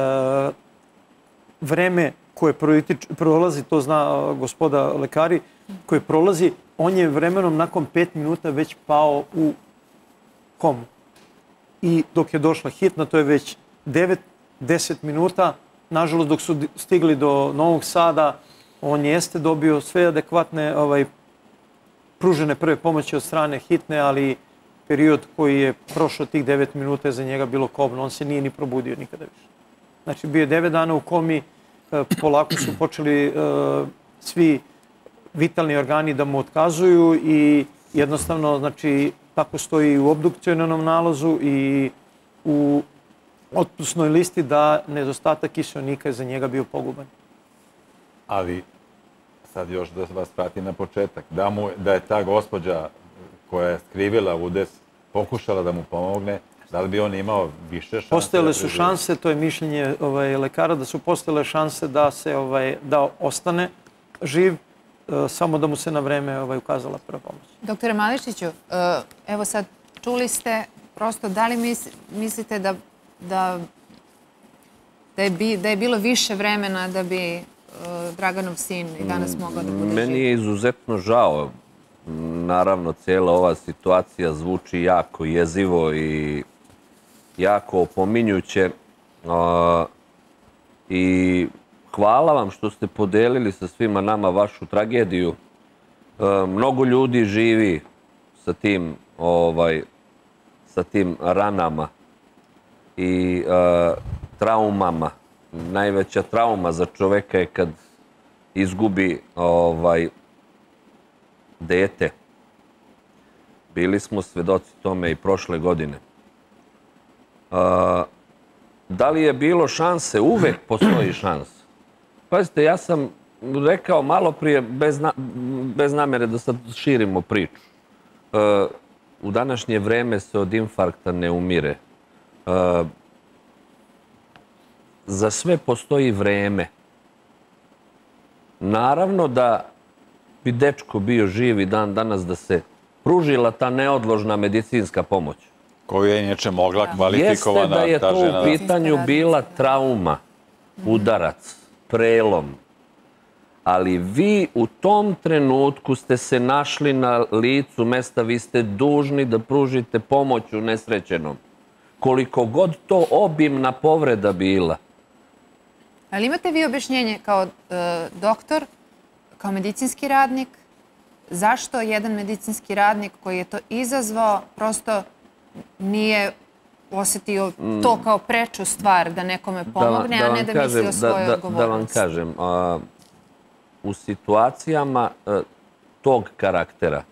H: vreme koje prolazi, to zna gospoda lekari, koje prolazi, on je vremenom nakon pet minuta već pao u komu. I dok je došla hitna, to je već devet do deset minuta. Nažalost, dok su stigli do Novog Sada, on jeste dobio sve adekvatne pružene prve pomoći od strane hitne, ali period koji je prošao tih devet minuta je za njega bilo kobno. On se nije ni probudio nikada više. Znači, bio je devet dana u komi, polako su počeli svi vitalni organi da mu otkazuju i jednostavno, znači, tako stoji u obdukcionalnom nalazu i u otpusnoj listi da nedostatak kiseonika je za njega bio poguban.
C: Ali, sad još da vas vratim na početak, da, mu, da je ta gospođa koja je skrivila udes pokušala da mu pomogne, da li bi on imao više šanse?
H: Postojale su šanse, to je mišljenje ovaj, lekara, da su postojale šanse da se ovaj, da ostane živ, samo da mu se na vreme ovaj, ukazala prva pomoć.
B: Doktore Mališiću, evo sad čuli ste, prosto da li mislite da, da, da, je, bi, da je bilo više vremena da bi Draganov sin i danas mogao da bude živ?
E: Meni je izuzetno žao. Naravno, cijela ova situacija zvuči jako jezivo i jako opominjuće. I hvala vam što ste podelili sa svima nama vašu tragediju. Mnogo ljudi živi sa tim, ovaj, sa tim ranama i traumama. Najveća trauma za čoveka je kad izgubi ovaj, dete. Bili smo svedoci tome i prošle godine. Da li je bilo šanse? Uvek postoji šansa. Pazite, ja sam rekao malo prije, bez, na, bez namere da sad širimo priču. E, u današnje vreme se od infarkta ne umire. E, za sve postoji vreme. Naravno da bi dečko bio živ i dan danas da se pružila ta neodložna medicinska pomoć.
C: Koju je inače mogla kvalifikovana ta žena.
E: Jeste da je to u pitanju bila trauma, udarac, prelom. Ali vi u tom trenutku ste se našli na licu mesta, vi ste dužni da pružite pomoć u nesrećenom. Koliko god to obimna povreda bila.
B: Ali imate vi objašnjenje kao doktor, kao medicinski radnik, zašto jedan medicinski radnik koji je to izazvao prosto nije osjetio to kao preču stvar da nekome pomogne, a ne da misli o svojoj odgovornosti?
E: Da vam kažem, u situacijama tog karaktera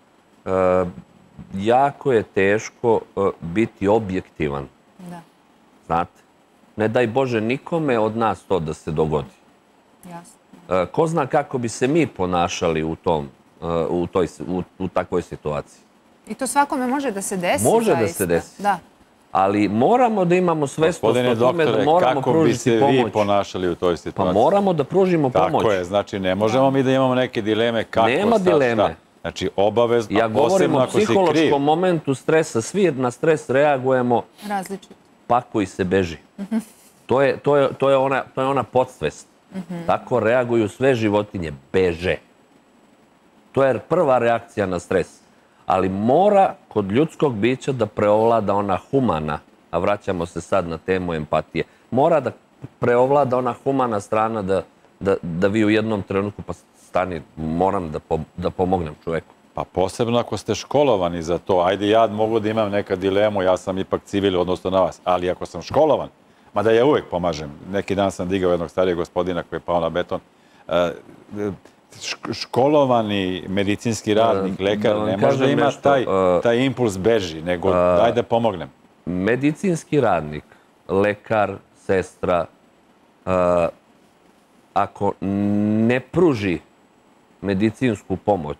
E: jako je teško biti objektivan. Znate, ne daj Bože nikome od nas to da se dogodi.
B: Jasno.
E: Ko zna kako bi se mi ponašali u, tom, u, toj, u, u takvoj situaciji.
B: I to svakome može da se desi.
E: Može da se desi.
B: Da.
E: Ali moramo da imamo svesnost o tome da moramo pružiti pomoć.
C: Kako bi se vi ponašali u toj situaciji?
E: Pa moramo da pružimo pomoć.
C: Tako je, znači ne možemo mi da imamo neke dileme kako,
E: Nema
C: sad,
E: dileme.
C: šta. Znači obavezno,
E: ja govorim o psihološkom momentu stresa. Svi na stres reagujemo
B: različito.
E: Pako i se beži. To je, to je, to je, ona, to je ona podsvest. Tako reaguju sve životinje, beže. To je prva reakcija na stres. Ali mora kod ljudskog bića da preovlada ona humana, a vraćamo se sad na temu empatije, mora da preovlada ona humana strana da, da, da vi u jednom trenutku, pa stani, moram da, po, da pomognem čoveku.
C: Pa posebno ako ste školovani za to. Ajde, ja mogu da imam neka dilemu, ja sam ipak civil odnosno na vas, ali ako sam školovan, mada ja uvek pomažem. Neki dan sam digao jednog starijeg gospodina koji je pao na beton. Školovani medicinski radnik, lekar, ne može da ima taj, taj impuls beži, nego daj da pomognem.
E: Medicinski radnik, lekar, sestra, ako ne pruži medicinsku pomoć,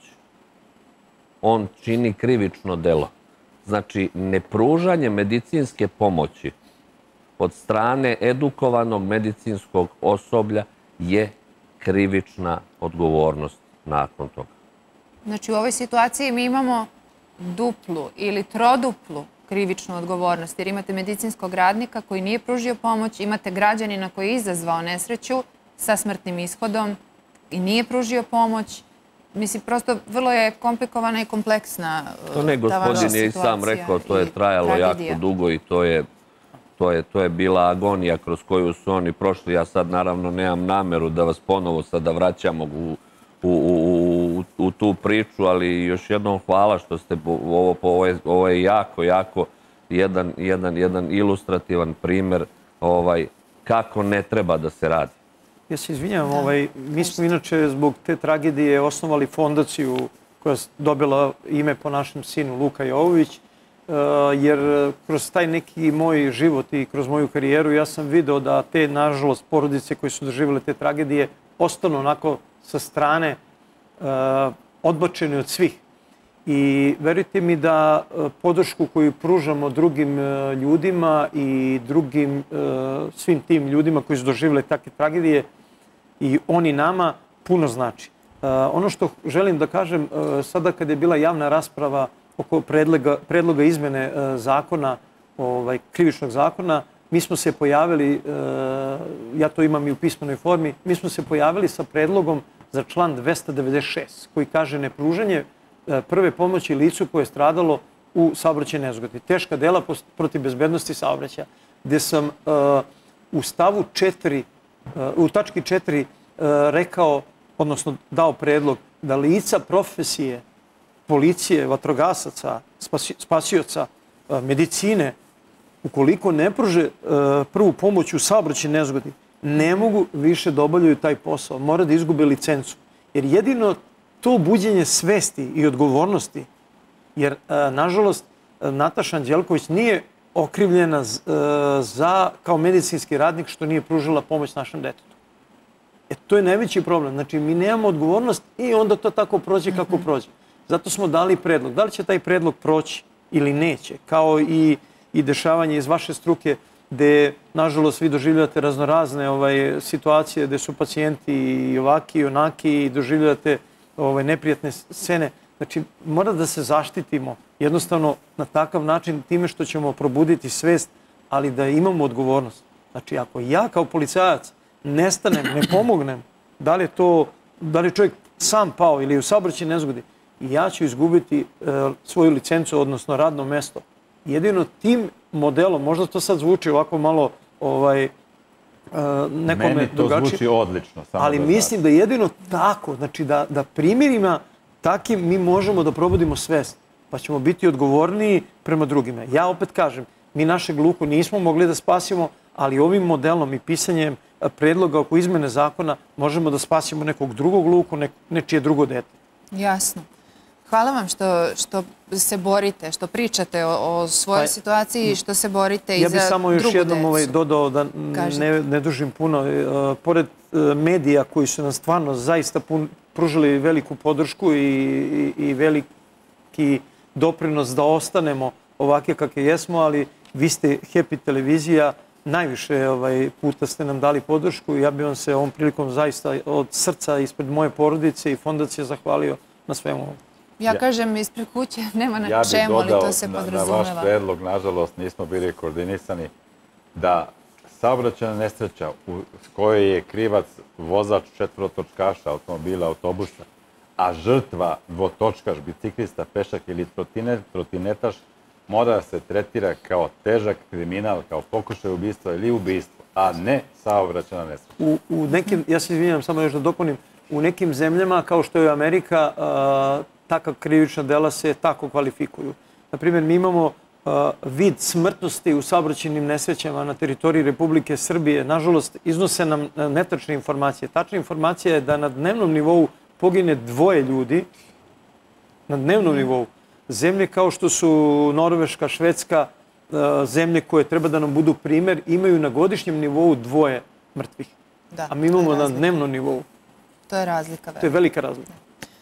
E: on čini krivično delo. Znači, nepružanje medicinske pomoći od strane edukovanog medicinskog osoblja je krivična odgovornost nakon toga.
B: Znači, u ovoj situaciji mi imamo duplu ili troduplu krivičnu odgovornost, jer imate medicinskog radnika koji nije pružio pomoć, imate građanina koji je izazvao nesreću sa smrtnim ishodom i nije pružio pomoć. Mislim, prosto vrlo je komplikovana i kompleksna ta vaša situacija.
E: To ne, gospodin je i sam rekao, to je trajalo jako dugo i to je To je, to je bila agonija kroz koju su oni prošli. Ja sad naravno nemam nameru da vas ponovo sada vraćamo u, u, u, u tu priču, ali još jednom hvala što ste, ovo, ovo, je, ovo je jako, jako jedan, jedan, jedan ilustrativan primer ovaj, kako ne treba da se radi.
H: Ja se izvinjam, ovaj, mi smo inače zbog te tragedije osnovali fondaciju koja je dobila ime po našem sinu Luka Jovović, jer kroz taj neki moj život i kroz moju karijeru ja sam video da te, nažalost, porodice koje su doživjele te tragedije ostanu onako sa strane odbačeni od svih. I verujte mi da podršku koju pružamo drugim ljudima i drugim svim tim ljudima koji su doživjeli takve tragedije i oni nama puno znači. Ono što želim da kažem, sada kad je bila javna rasprava oko predloga, predloga izmene zakona, ovaj, krivičnog zakona, mi smo se pojavili, ja to imam i u pismenoj formi, mi smo se pojavili sa predlogom za član dvesta devedeset šest, koji kaže nepružanje prve pomoći licu koje je stradalo u saobraćajnoj nezgodi. Teška dela protiv bezbednosti saobraćaja, gde sam u stavu četiri, u tački četiri rekao, odnosno dao predlog da lica profesije policije, vatrogasaca, spasioca, medicine, ukoliko ne pruže prvu pomoć u saobraćajnoj nezgodi, ne mogu više da obavljaju taj posao, mora da izgube licencu. Jer jedino to buđenje svesti i odgovornosti, jer, nažalost, Nataša Anđelković nije okrivljena za, kao medicinski radnik što nije pružila pomoć našem detetu. E, to je najveći problem. Znači, mi nemamo odgovornost i onda to tako prođe kako prođe. Zato smo dali predlog. Da li će taj predlog proći ili neće? Kao i, i dešavanje iz vaše struke gde, nažalost, vi doživljate raznorazne ovaj, situacije gde su pacijenti i ovaki i onaki i doživljate ovaj, neprijatne scene. Znači, mora da se zaštitimo jednostavno na takav način time što ćemo probuditi svest, ali da imamo odgovornost. Znači, ako ja kao policajac nestanem, ne pomognem, da li je to, da li je čovjek sam pao ili u saobraćajnoj nezgodi, ja ću izgubiti e, svoju licencu, odnosno radno mesto. Jedino tim modelom, možda to sad zvuči ovako malo ovaj, e, nekome
C: Meni to
H: drugačije,
C: zvuči odlično. Samo
H: ali
C: da
H: mislim da jedino tako, znači da, da primjerima takim mi možemo da probudimo svest, pa ćemo biti odgovorniji prema drugima. Ja opet kažem, mi našeg Luku nismo mogli da spasimo, ali ovim modelom i pisanjem predloga oko izmene zakona možemo da spasimo nekog drugog Luku, ne, nečije drugo dete.
B: Jasno. Hvala vam što, što se borite, što pričate o, o svojoj
H: Pa,
B: situaciji i što se borite i
H: Ja
B: za
H: bih samo još
B: drugu
H: jednom ovaj,
B: decu.
H: dodao da
B: Kažite.
H: ne, ne dužim puno. E, Pored e, medija koji su nam stvarno zaista pun- pružili veliku podršku i, i, i veliki doprinos da ostanemo ovakve kakve jesmo, ali vi ste Happy televizija, najviše ovaj, puta ste nam dali podršku i ja bih vam se ovom prilikom zaista od srca ispred moje porodice i fondacije zahvalio na svemu ovom.
B: Ja kažem ispred kuće, nema na
C: Ja bih
B: čemu, ali
C: dodao
B: to se
C: na, na vaš
B: podrazumeva.
C: predlog, nažalost, nismo bili koordinisani, da saobraćajna nesreća u kojoj je krivac vozač četvorotočkaša automobila, autobusa, a žrtva dvotočkaš, biciklista, pešak ili trotine, trotinetaš, mora da se tretira kao težak kriminal, kao pokušaj ubistva ili ubistvo, a ne saobraćajna nesreća.
H: U, u nekim, ja se izvinjam, samo još da dopunim, u nekim zemljama, kao što je Amerika, a, takav krivična dela se tako kvalifikuju. Naprimjer, mi imamo a, vid smrtnosti u saobraćajnim nesrećama na teritoriji Republike Srbije. Nažalost, iznose nam a, netačne informacije. Tačna informacija je da na dnevnom nivou pogine dvoje ljudi, na dnevnom nivou. Zemlje kao što su Norveška, Švedska, a, zemlje koje treba da nam budu primer, imaju na godišnjem nivou dvoje mrtvih.
B: Da,
H: A mi
B: to je
H: imamo na
B: razlika.
H: dnevnom nivou.
B: To je razlika.
H: To je velika razlika.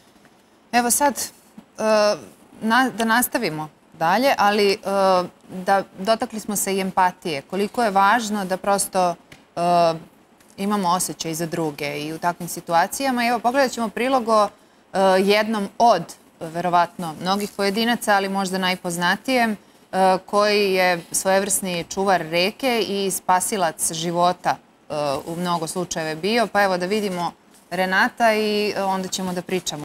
B: Evo sad, e, na, da nastavimo dalje, ali e, da dotakli smo se i empatije. Koliko je važno da prosto e, imamo osjećaj za druge i u takvim situacijama. Evo, pogledat ćemo prilog o e, jednom od, verovatno, mnogih pojedinaca, ali možda najpoznatijem, e, koji je svojevrsni čuvar reke i spasilac života e, u mnogo slučajeva bio. Pa evo da vidimo Renata i onda ćemo da pričamo.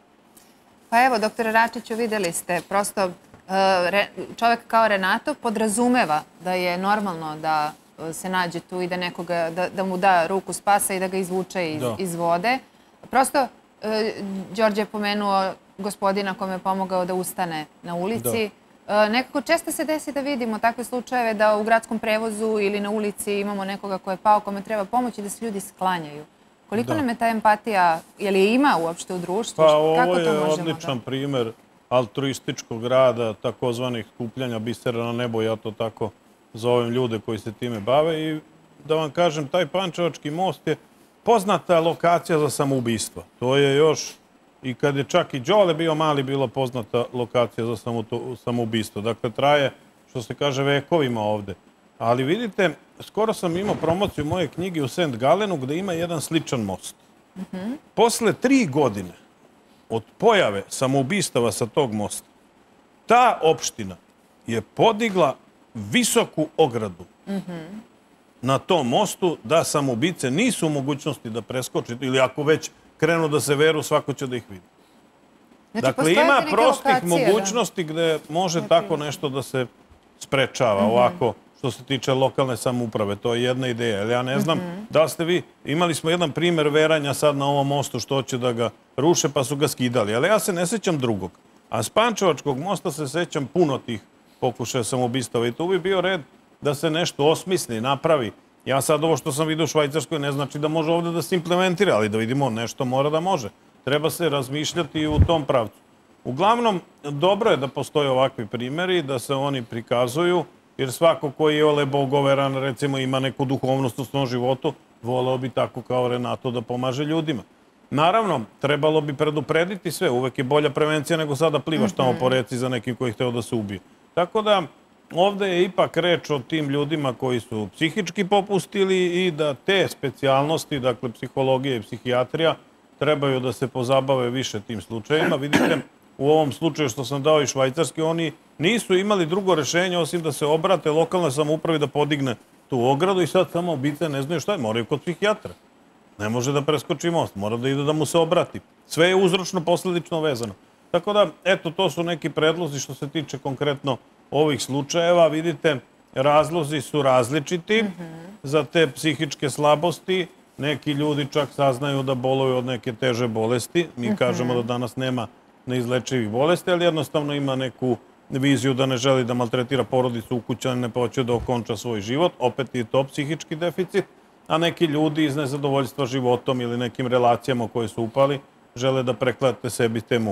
B: Pa evo, doktore Račiću, videli ste, prosto uh, re, čovjek kao Renato podrazumeva da je normalno da uh, se nađe tu i da, nekoga, da, da mu da ruku spasa i da ga izvuče iz, iz vode. Prosto, uh, Đorđe je pomenuo gospodina kome je pomogao da ustane na ulici. Uh, nekako često se desi da vidimo takve slučajeve da u gradskom prevozu ili na ulici imamo nekoga ko je pao, kome treba pomoći, da se ljudi sklanjaju. Koliko nam je ta empatija, je li je ima uopšte u društvu?
D: Pa
B: Kako
D: ovo
B: to
D: je
B: možemo
D: odličan
B: da...
D: primer altruističkog rada, takozvanih skupljanja bisera na nebo, ja to tako zovem ljude koji se time bave. I da vam kažem, taj Pančevački most je poznata lokacija za samoubistva. To je još, i kad je čak i Đole bio mali, bila poznata lokacija za samoubistvo. Dakle, traje, što se kaže, vekovima ovde. Ali vidite, skoro sam imao promociju moje knjige u Sent Galenu gde ima jedan sličan most. Posle tri godine od pojave samoubistava sa tog mosta, ta opština je podigla visoku ogradu na tom mostu da samoubice nisu u mogućnosti da preskoče, ili ako već krenu da se veru, svako će da ih vidi. Dakle, ima prostih mogućnosti gde može tako nešto da se sprečava ovako. Što se tiče lokalne samouprave, to je jedna ideja. Ja ne znam da li ste vi, imali smo jedan primer veranja sad na ovom mostu što će da ga ruše pa su ga skidali, ali ja se ne sećam drugog. A s Pančevačkog mosta se sećam puno tih pokušaja samoubistava i tu bi bio red da se nešto osmisli, napravi. Ja sad ovo što sam vidio u Švajcarskoj ne znači da može ovde da se implementira, ali da vidimo nešto mora da može. Treba se razmišljati i u tom pravcu. Uglavnom, dobro je da postoje ovakvi primjeri, da se oni prikazuju, jer svako koji je ole bogoveran, recimo ima neku duhovnost u svom životu, voleo bi tako kao Renato da pomaže ljudima. Naravno, trebalo bi preduprediti sve. Uvek je bolja prevencija nego sada plivaš tamo po reci za nekim koji hteo da se ubije. Tako da, ovde je ipak reč o tim ljudima koji su psihički popustili i da te specijalnosti, dakle psihologija i psihijatrija, trebaju da se pozabave više tim slučajima. Vidite, u ovom slučaju što sam dao i švajcarski, oni nisu imali drugo rešenje osim da se obrate lokalnoj samoupravi da podigne tu ogradu i sad samo ubice ne znaju šta je, moraju kod psihijatra. Ne može da preskoči most, mora da ide da mu se obrati. Sve je uzročno-posledično vezano. Tako da, eto, to su neki predlozi što se tiče konkretno ovih slučajeva. Vidite, razlozi su različiti za te psihičke slabosti. Neki ljudi čak saznaju da boluju od neke teže bolesti. Mi kažemo da danas nema neizlečivih bolesti, ali jednostavno ima neku viziju da ne želi da maltretira porodicu, ukućane, pa hoće da okonča svoj život. Opet je to psihički deficit. A neki ljudi iz nezadovoljstva životom ili nekim relacijama u koje su upali žele da preklate sebi te muke.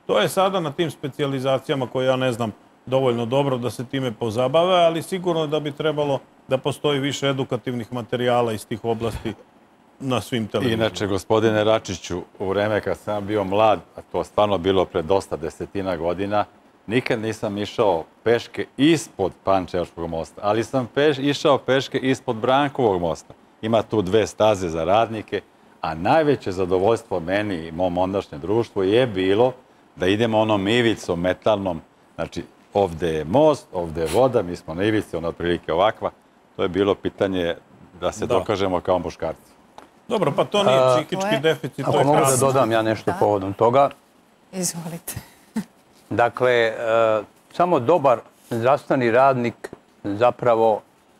D: To je sada na tim specijalizacijama koje ja ne znam dovoljno dobro da se time pozabave, ali sigurno da bi trebalo da postoji više edukativnih materijala iz tih oblasti na svim televizijama.
C: Inače, gospodine Račiću, u vreme kad sam bio mlad, a to stvarno bilo pre dosta desetina godina, nikad nisam išao peške ispod Pančevačkog mosta, ali sam peš, išao peške ispod Brankovog mosta. Ima tu dve staze za radnike, a najveće zadovoljstvo meni i mom ondašnjem društvu je bilo da idemo onom ivicom metalnom, znači ovde je most, ovde je voda, mi smo na ivici, ona otprilike ovakva. To je bilo pitanje da se
D: Da.
C: dokažemo kao muškarci.
D: Dobro, pa to nije
G: A,
D: psihički
B: to je-
D: deficit, to
G: Ako
D: je
G: mogu da
D: krasno.
G: dodam ja nešto povodom toga.
B: Izvolite.
G: Dakle, e, samo dobar zdravstveni radnik zapravo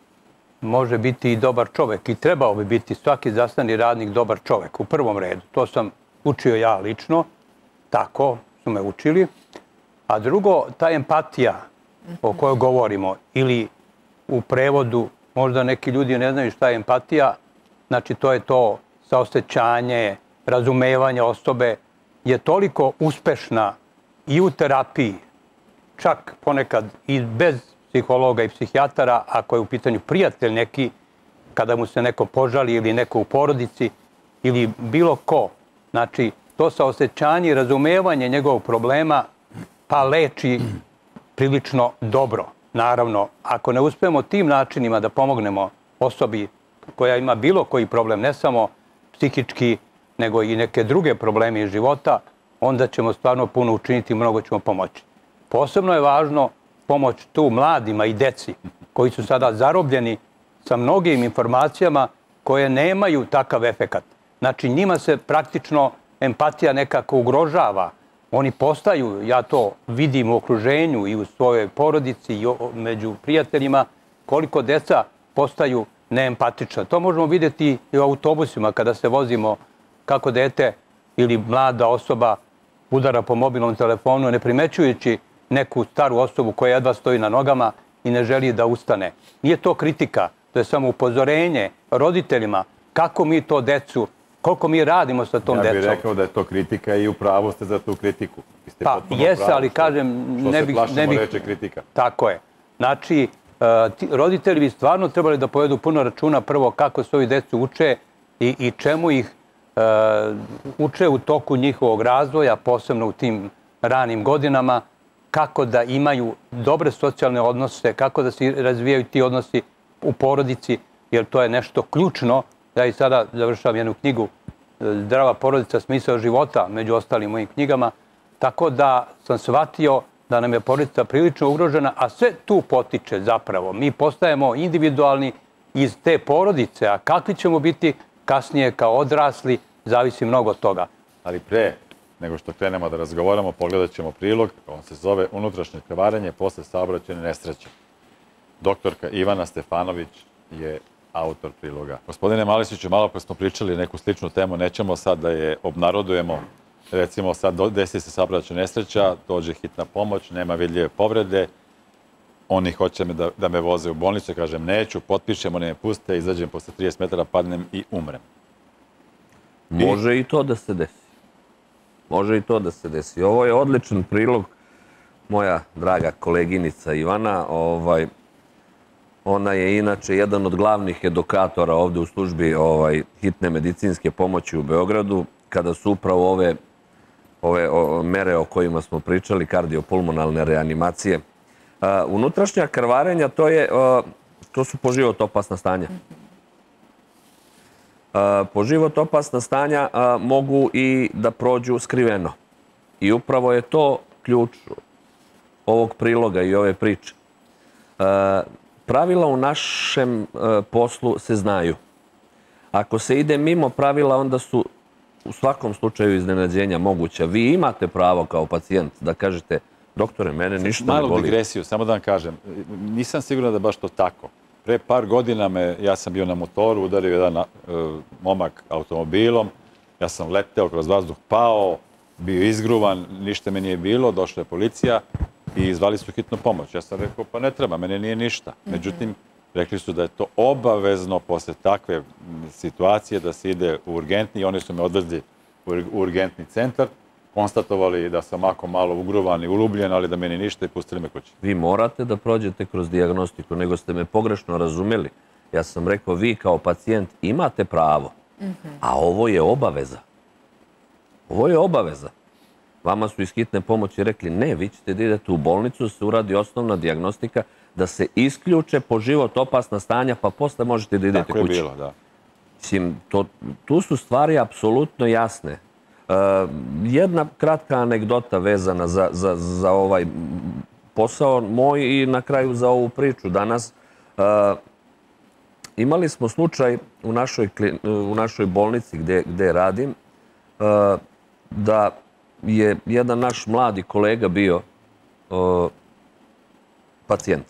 G: može biti i dobar čovek i trebao bi biti svaki zdravstveni radnik dobar čovek u prvom redu. To sam učio ja lično, tako su me učili. A drugo, ta empatija o kojoj govorimo ili u prevodu, možda neki ljudi ne znaju šta je empatija, znači to je to saosećanje, razumevanje osobe, je toliko uspešna i u terapiji, čak ponekad i bez psihologa i psihijatara, ako je u pitanju prijatelj neki, kada mu se neko požali ili neko u porodici ili bilo ko. Znači, to saosećanje i razumevanje njegovog problema pa leči prilično dobro. Naravno, ako ne uspemo tim načinima da pomognemo osobi koja ima bilo koji problem, ne samo psihički, nego i neke druge probleme iz života, onda ćemo stvarno puno učiniti i mnogo ćemo pomoći. Posebno je važno pomoć tu mladima i deci koji su sada zarobljeni sa mnogim informacijama koje nemaju takav efekat. Znači, njima se praktično empatija nekako ugrožava. Oni postaju, ja to vidim u okruženju i u svojoj porodici i među prijateljima, koliko deca postaju neempatična. To možemo vidjeti i u autobusima kada se vozimo, kako dete ili mlada osoba udara po mobilnom telefonu, ne primećujući neku staru osobu koja jedva stoji na nogama i ne želi da ustane. Nije to kritika, to je samo upozorenje roditeljima kako mi to decu, koliko mi radimo sa tom
C: Ja
G: decom.
C: bih rekao da je to kritika i u pravu ste za tu kritiku. Vi ste
G: Pa,
C: potpuno
G: jeste,
C: pravi.
G: ali
C: Što-
G: kažem,
C: što
G: ne
C: se
G: bih-
C: plašimo
G: ne bih-
C: reči kritika.
G: Tako je. Znači, e, ti roditelji bi stvarno trebali da povedu puno računa prvo kako svoju decu uče i, i čemu ih e, uče u toku njihovog razvoja, posebno u tim ranim godinama, kako da imaju dobre socijalne odnose, kako da se razvijaju ti odnosi u porodici, jer to je nešto ključno. Ja i sada završavam jednu knjigu, Zdrava porodica, smisao života, među ostalim mojim knjigama, tako da sam shvatio da nam je porodica prilično ugrožena, a sve tu potiče zapravo. Mi postajemo individualni iz te porodice, a kakvi ćemo biti kasnije kao odrasli, zavisi mnogo od toga.
C: Ali pre nego što krenemo da razgovaramo, pogledat ćemo prilog, on se zove Unutrašnje krvarenje posle saobraćajne nesreće. Doktorka Ivana Stefanović je autor priloga. Gospodine Malisiću, malo pa smo pričali neku sličnu temu, nećemo sad da je obnarodujemo. Recimo sad desi se saobraćajna nesreća, dođe hitna pomoć, nema vidljive povrede, oni hoće me da, da me voze u bolnicu, kažem neću, potpišem, oni me puste, izađem posle trideset metara, padnem i umrem.
E: Može i to da se desi. Može i to da se desi. Ovo je odličan prilog. Moja draga koleginica Ivana, ovaj, ona je inače jedan od glavnih edukatora ovde u službi ovaj, hitne medicinske pomoći u Beogradu, kada su upravo ove, ove o, mere o kojima smo pričali, kardiopulmonalne reanimacije. A, unutrašnja krvarenja, to, je, a, to su po život opasna stanja. A, po život opasna stanja a, mogu i da prođu skriveno. I upravo je to ključ ovog priloga i ove priče. A, pravila u našem a, poslu se znaju. Ako se ide mimo pravila, onda su u svakom slučaju iznenađenja moguća. Vi imate pravo kao pacijent da kažete, doktore, mene ništa ne
C: Malu
E: boli.
C: digresiju, samo da vam kažem. Nisam siguran da je baš to tako. Pre par godina me, ja sam bio na motoru, udario jedan uh, momak automobilom, ja sam leteo kroz vazduh, pao, bio izgruvan, ništa me nije bilo, došla je policija i zvali su hitnu pomoć. Ja sam rekao, pa ne treba, mene nije ništa. Međutim, rekli su da je to obavezno posle takve situacije da se ide u urgentni i oni su me odvezli u urgentni centar konstatovali da sam ako malo ugruvan i ulubljen, ali da meni ništa i pustili me kući.
E: Vi morate da prođete kroz dijagnostiku, nego ste me pogrešno razumeli. Ja sam rekao, vi kao pacijent imate pravo, a ovo je obaveza. Ovo je obaveza. Vama su iz hitne pomoći rekli, ne, vi ćete da idete u bolnicu, da se uradi osnovna dijagnostika, da se isključe po život opasna stanja, pa posle možete da idete kući.
C: Tako je bilo, da.
E: Mislim, tu su stvari apsolutno jasne. Jedna kratka anegdota vezana za ovaj posao moj i na kraju za ovu priču danas. Imali smo slučaj u našoj bolnici gde radim da je jedan naš mladi kolega bio pacijent.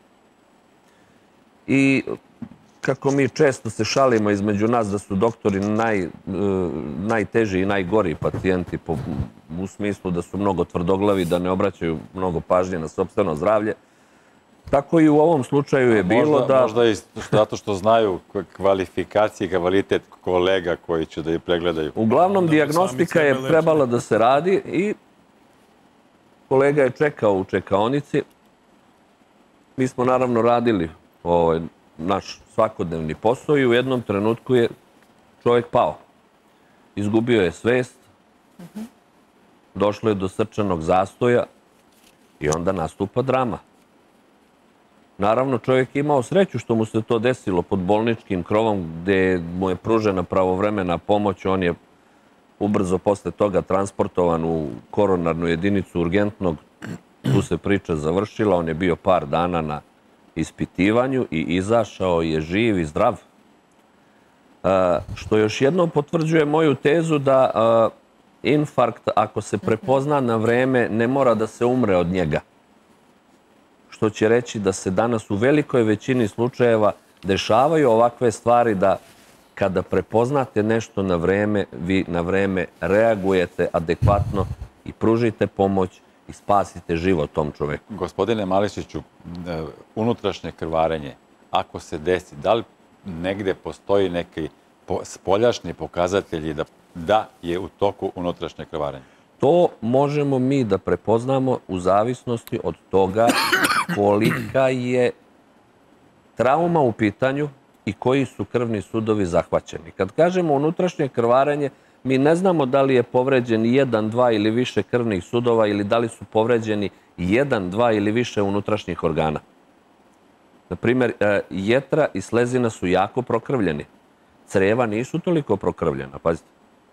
E: I kako mi često se šalimo između nas da su doktori najteži i najgori pacijenti u smislu da su mnogo tvrdoglavi, da ne obraćaju mnogo pažnje na sopstveno zdravlje. Tako i u ovom slučaju je bilo da...
C: Možda i zato što znaju kvalifikacije i kvalitet kolega koji će da ih pregledaju.
E: Uglavnom, dijagnostika je trebala da se radi i kolega je čekao u čekaonici. Mi smo naravno radili naš svakodnevni posao i u jednom trenutku je čovjek pao. Izgubio je svest, došlo je do srčanog zastoja i onda nastupa drama. Naravno, čovjek je imao sreću što mu se to desilo pod bolničkim krovom gdje mu je pružena pravovremena pomoć. On je ubrzo posle toga transportovan u koronarnu jedinicu urgentnog. Tu se priča završila. On je bio par dana na ispitivanju i izašao je živ i zdrav. Što još jednom potvrđuje moju tezu da infarkt, ako se prepozna na vreme, ne mora da se umre od njega. Što će reći da se danas u velikoj većini slučajeva dešavaju ovakve stvari da kada prepoznate nešto na vreme, vi na vreme reagujete adekvatno i pružite pomoć i spasite život tom čoveku.
C: Gospodine Mališiću, unutrašnje krvarenje, ako se desi, da li negde postoji neki spoljašnji pokazatelji da je u toku unutrašnje krvarenje?
E: To možemo mi da prepoznamo u zavisnosti od toga kolika je trauma u pitanju i koji su krvni sudovi zahvaćeni. Kad kažemo unutrašnje krvarenje, mi ne znamo da li je povređen jedan, dva ili više krvnih sudova ili da li su povređeni jedan, dva ili više unutrašnjih organa. Naprimjer, jetra i slezina su jako prokrvljeni. Creva nisu toliko prokrvljena, pazite.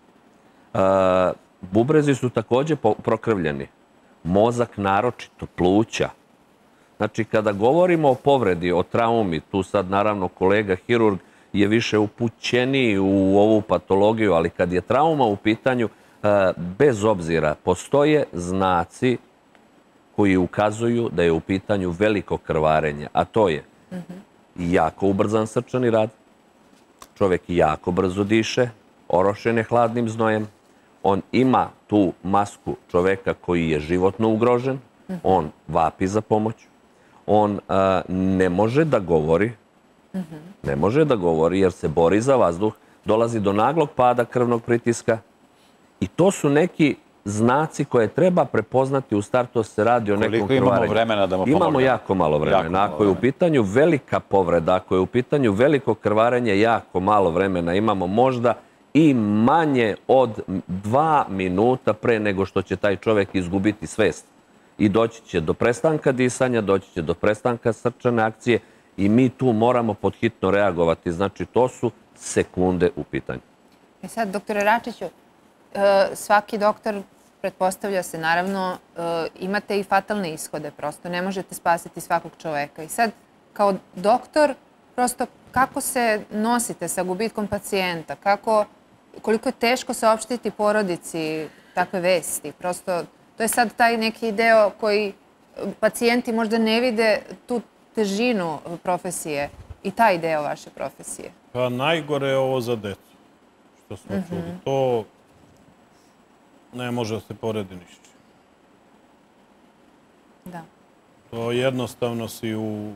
E: Bubrezi su također prokrvljeni. Mozak naročito, pluća. Znači, kada govorimo o povredi, o traumi, tu sad naravno kolega hirurg je više upućeniji u ovu patologiju, ali kad je trauma u pitanju, bez obzira, postoje znaci koji ukazuju da je u pitanju veliko krvarenje, a to je jako ubrzan srčani rad, čovjek jako brzo diše, orošen je hladnim znojem, on ima tu masku čoveka koji je životno ugrožen, on vapi za pomoć, on ne može da govori, ne može da govori jer se bori za vazduh, dolazi do naglog pada krvnog pritiska i to su neki znaci koje treba prepoznati u startu se radi o nekom krvarenju.
C: Koliko imamo vremena da mu pomogne?
E: Imamo jako malo vremena. Ako je u pitanju velika povreda, ako je u pitanju veliko krvarenje, jako malo vremena imamo, možda i manje od dva minuta pre nego što će taj čovjek izgubiti svest. I doći će do prestanka disanja, doći će do prestanka srčane akcije i mi tu moramo podhitno reagovati. Znači, to su sekunde u pitanju.
B: E sad, doktore Račiću, svaki doktor, pretpostavlja se, naravno, imate i fatalne ishode, prosto ne možete spasiti svakog čoveka. I sad, kao doktor, prosto kako se nosite sa gubitkom pacijenta, kako, koliko je teško saopštiti porodici takve vesti, prosto to je sad taj neki deo koji pacijenti možda ne vide tu težinu profesije i taj deo vaše profesije.
D: Pa najgore je ovo za decu, što smo čuli. To ne može da se poredi ništa.
B: Da.
D: To jednostavno si u...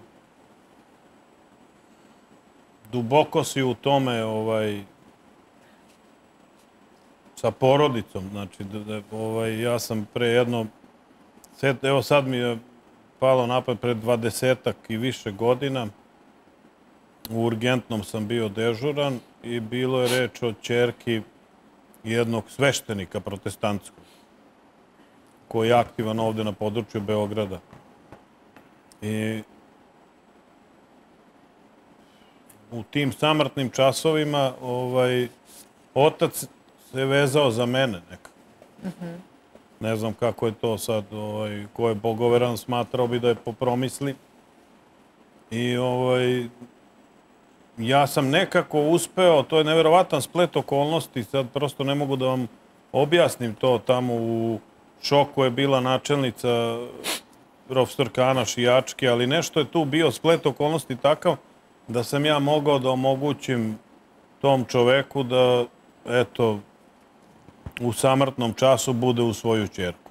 D: Duboko si u tome, ovaj... sa porodicom. Znači, ja sam pre jedno, evo sad mi je palo napad pred dvadesetak i više godina. U urgentnom sam bio dežuran i bilo je reč o ćerki jednog sveštenika protestantskog koji je aktivan ovde na području Beograda. I u tim samrtnim časovima otac se vezao za mene nekako. Ne znam kako je to sad, ko je bogoveran, smatrao bi da je po promisli. I ja sam nekako uspeo, to je neverovatan splet okolnosti, sad prosto ne mogu da vam objasnim to. Tamo u šoku je bila načelnica profesorka Ana Šijački, ali nešto je tu bio splet okolnosti takav da sam ja mogao da omogućim tom čoveku da, eto, u samrtnom času bude u svoju ćerku.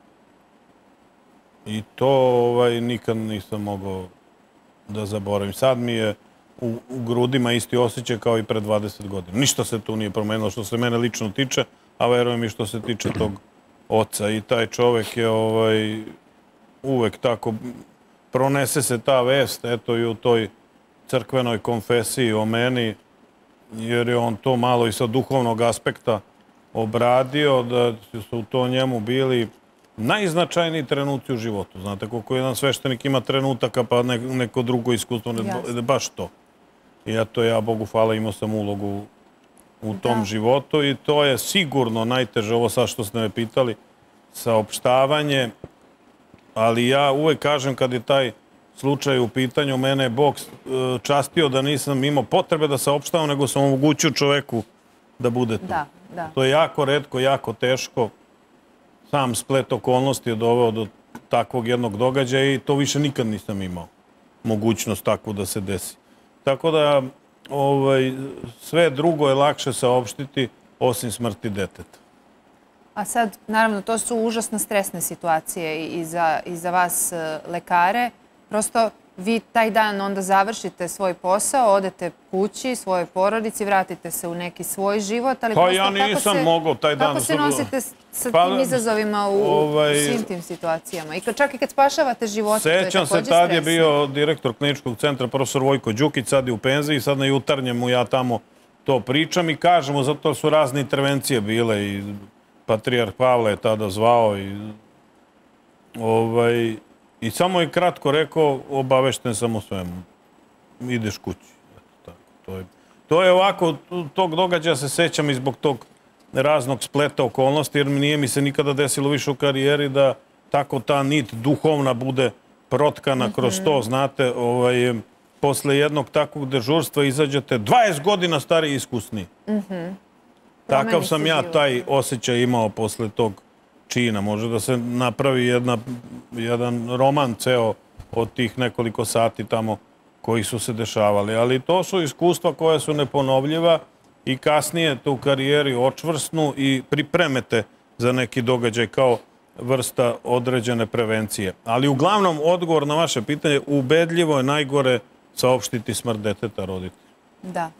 D: I to nikad nisam mogao da zaboravim. Sad mi je u grudima isti osjećaj kao i pre dvadeset godina. Ništa se tu nije promenilo što se mene lično tiče, a verujem i što se tiče tog oca. I taj čovek je uvek tako, pronese se ta vest, eto i u toj crkvenoj konfesiji o meni, jer je on to malo i sa duhovnog aspekta obradio, da su to njemu bili najznačajniji trenuci u životu. Znate, koliko jedan sveštenik ima trenutaka, pa neko drugo iskustvo, baš to. I eto, ja, Bogu hvala, imao sam ulogu u tom životu i to je sigurno najteže, ovo sad što ste me pitali, saopštavanje, ali ja uvek kažem kad je taj slučaj u pitanju, mene je Bog častio da nisam imao potrebe da saopštavam, nego sam omogućio čoveku da bude tu. To je jako retko, jako teško. Sam splet okolnosti je doveo do takvog jednog događaja i to više nikad nisam imao mogućnost takvu da se desi. Tako da sve drugo je lakše saopštiti osim smrti deteta.
B: A sad, naravno, to su užasno stresne situacije i za vas lekare. Prosto vi taj dan onda završite svoj posao, odete kući, svojoj porodici, vratite se u neki svoj život.
D: Pa ja nisam mogao taj dan.
B: Kako se nosite sa tim izazovima u svim tim situacijama? I čak i kad spašavate živote, to je također stresno. Sećam se, tad je bio direktor kliničkog centra, profesor Vojko Đukić, sad je u penziji, sad na jutarnjemu ja tamo to pričam i kažem mu, zato su razne intervencije bile i patrijarh Pavle je tada zvao i samo je kratko rekao, obavešten sam o svemu. Ideš kući. To je ovako, tog događaja se sećam i zbog tog raznog spleta okolnosti, jer nije mi se nikada desilo više u karijeri da tako ta nit duhovna bude protkana kroz to. Znate, posle jednog takvog dežurstva izađete dvadeset godina stariji i iskusniji. Takav sam ja taj osjećaj imao posle tog čina. Može da se napravi jedan roman ceo od tih nekoliko sati tamo koji su se dešavali. Ali to su iskustva koja su neponovljiva i kasnije tu karijeri očvrsnu i pripremete za neki događaj kao vrsta određene prevencije. Ali uglavnom, odgovor na vaše pitanje, ubedljivo je najgore saopštiti smrt deteta roditelja. Da.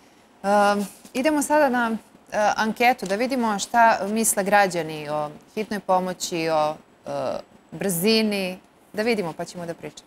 B: Idemo sada na anketu da vidimo šta misle građani o hitnoj pomoći, o brzini. Da vidimo pa ćemo da pričamo.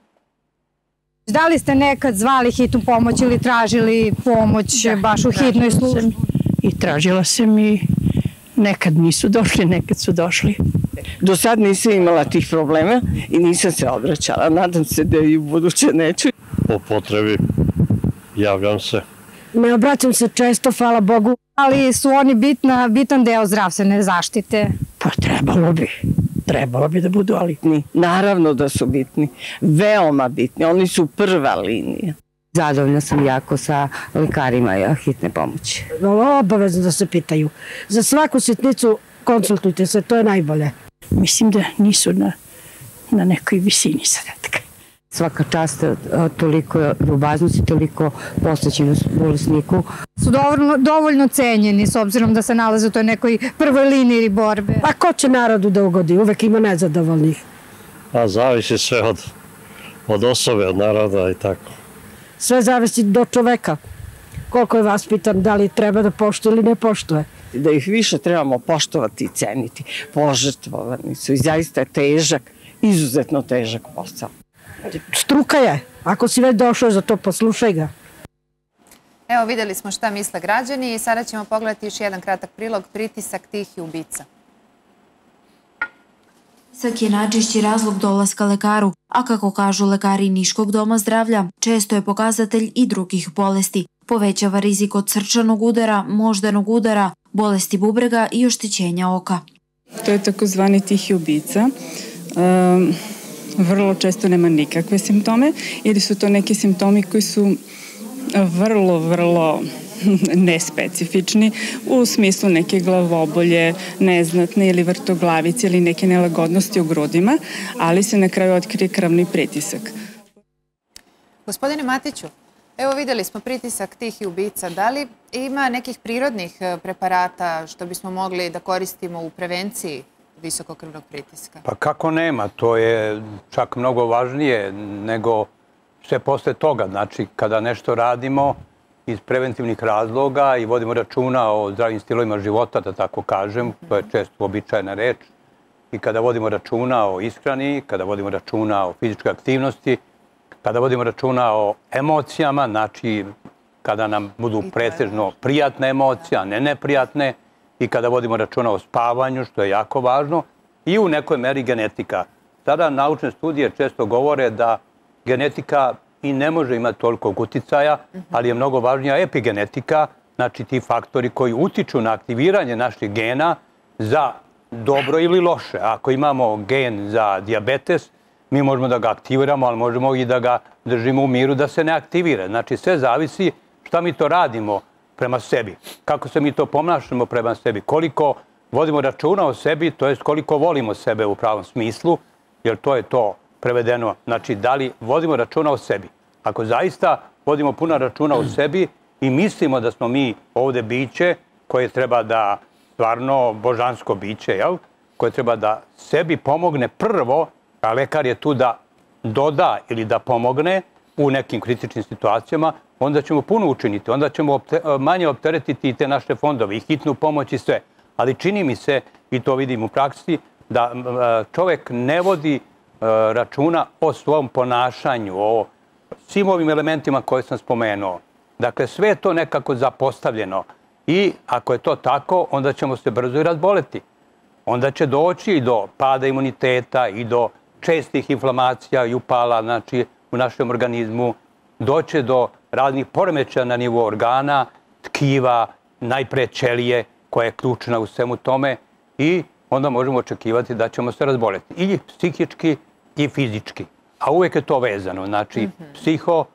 I: Da li ste nekad zvali hitnu pomoć ili tražili pomoć baš u hitnoj službi?
J: I tražila sam i nekad nisu došli, nekad su došli.
K: Do sad nisam imala tih problema i nisam se obraćala. Nadam se da i u buduće neću.
L: Po potrebi javljam se.
I: Ne obraćam se često, hvala Bogu, ali su oni bitan deo zdravstvene zaštite.
J: Pa trebalo bi. Trebalo bi da budu, ali...
K: Naravno da su bitni. Veoma bitni. Oni su prva linija.
M: Zadovoljna sam jako sa lekarima hitne pomoći.
J: Obavezno da se pitaju. Za svaku sitnicu konsultujte se, to je najbolje. Mislim da nisu na nekoj visini zadatka.
M: Svaka čast, toliko ljubaznosti, toliko posvećenost bolesniku.
I: Su dovoljno cenjeni s obzirom da se nalaze u toj nekoj prvoj liniji borbe.
J: A ko će narodu da ugodi? Uvek ima nezadovoljnih.
L: A zavisi sve od osobe, od naroda i tako.
J: Sve zavisi do čoveka koliko je vaspitan, da li treba da poštuje ili ne poštuje.
K: Da ih više trebamo poštovati i ceniti. Požrtvovani su i zaista je težak, izuzetno težak posao.
J: Struka je. Ako si već došao za to, poslušaj ga.
B: Evo, videli smo šta misle građani i sada ćemo pogledati još jedan kratak prilog, pritisak tih i ubica.
N: Pritisak je najčešći razlog dolaska lekaru, a kako kažu lekari Niškog doma zdravlja, često je pokazatelj i drugih bolesti. Povećava rizik od srčanog udara, moždanog udara, bolesti bubrega i oštećenja oka.
O: To je takozvani tihi ubica. Vrlo često nema nikakve simptome ili su to neki simptomi koji su vrlo, vrlo nespecifični u smislu neke glavobolje, neznatne ili vrtoglavice ili neke nelagodnosti u grudima, ali se na kraju otkrije krvni pritisak.
B: Gospodine Matiću, evo videli smo pritisak tih i ubica. Da li ima nekih prirodnih preparata što bismo mogli da koristimo u prevenciji visokokrvnog pritiska?
G: Pa kako nema, to je čak mnogo važnije nego sve posle toga. Znači, kada nešto radimo iz preventivnih razloga i vodimo računa o zdravim stilovima života, da tako kažem, to je često običajna reč, i kada vodimo računa o ishrani, kada vodimo računa o fizičkoj aktivnosti, kada vodimo računa o emocijama, znači kada nam budu pretežno prijatne emocije, a ne neprijatne, i kada vodimo računa o spavanju, što je jako važno, i u nekoj meri genetika. Tada naučne studije često govore da genetika i ne može imati toliko uticaja, ali je mnogo važnija epigenetika, znači ti faktori koji utiču na aktiviranje naših gena za dobro ili loše. Ako imamo gen za dijabetes, mi možemo da ga aktiviramo, ali možemo i da ga držimo u miru da se ne aktivira. Znači sve zavisi šta mi to radimo prema sebi, kako se mi to ponašamo prema sebi, koliko vodimo računa o sebi, to jest koliko volimo sebe u pravom smislu, jer to je to prevedeno. Znači, da li vodimo računa o sebi? Ako zaista vodimo puno računa o sebi i mislimo da smo mi ovde biće koje treba da, stvarno božansko biće, jel? Koje treba da sebi pomogne prvo, a lekar je tu da doda ili da pomogne u nekim kritičnim situacijama, onda ćemo puno učiniti, onda ćemo manje opteretiti i te naše fondove, i hitnu pomoć i sve. Ali čini mi se, i to vidim u praksi, da čovek ne vodi računa o svom ponašanju, o svim ovim elementima koje sam spomenuo. Dakle, sve je to nekako zapostavljeno i ako je to tako, onda ćemo se brzo i razboleti. Onda će doći i do pada imuniteta i do čestih inflamacija i upala, znači, u našem organizmu. Doće do raznih poremećaja na nivou organa, tkiva, najpre ćelije, koja je ključna u svemu tome, i onda možemo očekivati da ćemo se razboleti. I psihički i fizički. A uvijek je to vezano. Znači, psiho,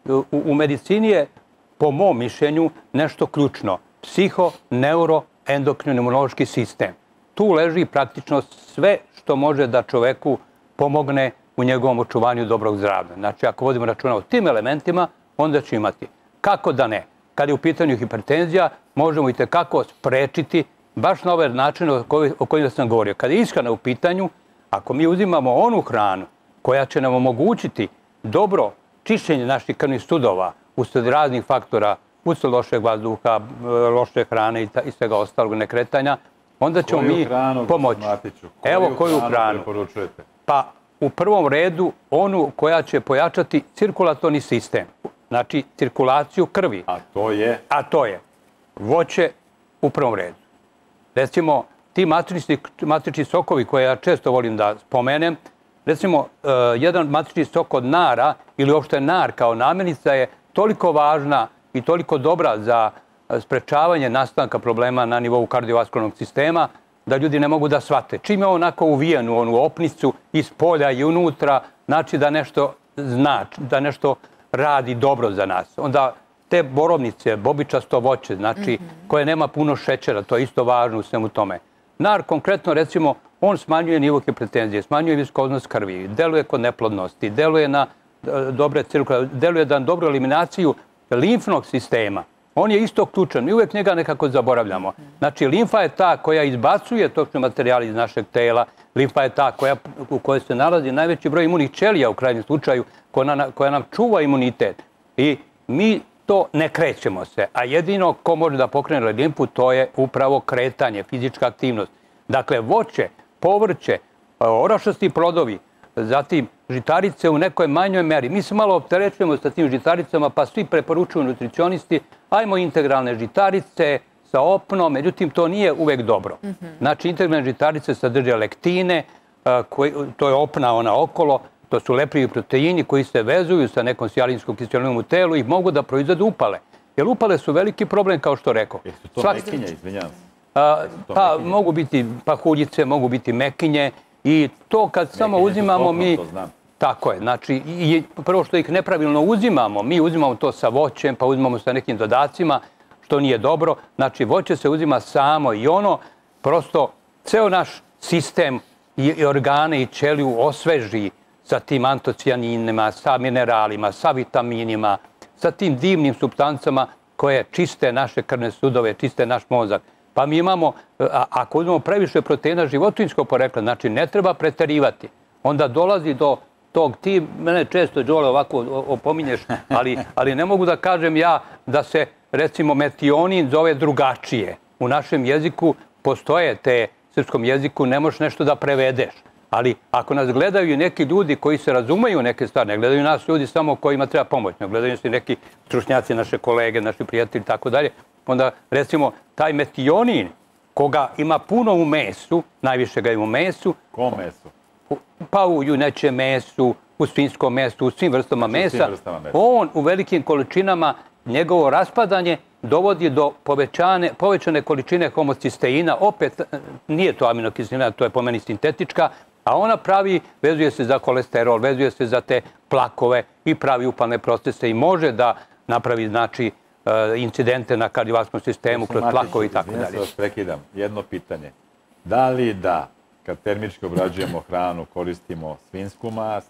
G: u medicini je, po mom mišljenju, nešto ključno. Psiho, neuro, endokrinološki sistem. Tu leži praktično sve što može da čoveku pomogne u njegovom očuvanju dobrog zdravlja. Znači, ako vodimo računa o tim elementima, onda će imati. Kako da ne? Kad je u pitanju hipertenzija, možemo i tekako sprečiti baš na ove načine o kojima sam govorio. Kad je ishrana u pitanju, ako mi uzimamo onu hranu koja će nam omogućiti dobro čišćenje naših krvnih sudova usled raznih faktora, usled lošeg vazduha, loše hrane i svega ostalog nekretanja, onda ćemo mi pomoći. Evo koju hranu
C: preporučujete?
G: Pa u prvom redu onu koja će pojačati cirkulatorni sistem, znači cirkulaciju krvi.
C: A to je?
G: A to je voće u prvom redu. Recimo, ti matrični sokovi koje ja često volim da spomenem, recimo, jedan matrični sok od nara ili uopšte nar kao namirnica je toliko važna i toliko dobra za sprečavanje nastanka problema na nivou kardiovaskularnog sistema da ljudi ne mogu da shvate. Čim je onako uvijen u onu opnicu iz polja i unutra, znači da nešto znači, da nešto radi dobro za nas. Onda te borovnice, bobičasto voće, znači koje nema puno šećera, to je isto važno u svemu tome. Nar konkretno, recimo, on smanjuje nivo hipertenzije, smanjuje viskoznost krvi, deluje kod neplodnosti, deluje na dobre cirkulacije, deluje na dobru eliminaciju limfnog sistema. On je isto ključan, mi uvijek njega nekako zaboravljamo. Znači, limfa je ta koja izbacuje toksne materijale iz našeg tela, limfa je ta u kojoj se nalazi najveći broj imunih ćelija u krajnjem slučaju, koja nam čuva imunitet. I mi to ne krećemo se. A jedino ko može da pokrene limfu, to je upravo kretanje, fizička aktivnost. Dakle, voće, povrće, orašasti plodovi, zatim žitarice u nekoj manjoj meri. Mi se malo opterećujemo sa tim žitaricama, pa svi preporučuju nutricionisti, ajmo integralne žitarice sa opnom, međutim, to nije uvek dobro. Znači, integralne žitarice sadrže lektine, to je opna ona okolo, to su lepljivi proteini koji se vezuju sa nekom sijalinskom kiselinom u telu i mogu da proizvedu upale. Jer upale su veliki problem, kao što rekao.
C: Jesu to mekinje, izvinjavam se?
G: Pa mogu biti pahuljice, mogu biti mekinje i to kad samo uzimamo mi... Tako je, znači prvo što ih nepravilno uzimamo, mi uzimamo to sa voćem, pa uzimamo sa nekim dodacima, što nije dobro. Znači voće se uzima samo i ono prosto ceo naš sistem i organe i ćeliju osveži sa tim antocijaninima, sa mineralima, sa vitaminima, sa tim divnim supstancama koje čiste naše krvne sudove, čiste naš mozak. Pa mi imamo, ako uzmemo previše proteina životinjskog porekla, znači ne treba preterivati, onda dolazi do tog, ti mene često, Đole, ovako opominješ, ali ne mogu da kažem ja da se, recimo, metionin zove drugačije. U našem jeziku postoje te, srpskom jeziku, ne možeš nešto da prevedeš. Ali ako nas gledaju neki ljudi koji se razumeju neke stvari, ne gledaju nas ljudi samo kojima treba pomoć, ne gledaju se neki stručnjaci, naše kolege, naši prijatelji i tako dalje, onda recimo taj metionin, koga ima puno u mesu, najviše ga ima u mesu.
C: Kom mesu?
G: Pa u junećem mesu, u svinjskom mesu, u svim vrstama mesa. On u velikim količinama, njegovo raspadanje dovodi do povećane količine homocisteina. Opet nije to aminokiselina, to je po meni sintetička, a ona pravi, vezuje se za kolesterol, vezuje se za te plakove i pravi upalne procese i može da napravi, znači, incidente na kardiovaskulnom sistemu, kroz plakove i tako dalje.
C: Izvinjam se, vas prekidam. Jedno pitanje. Da li da, kad termički obrađujemo hranu, koristimo svinjsku mast,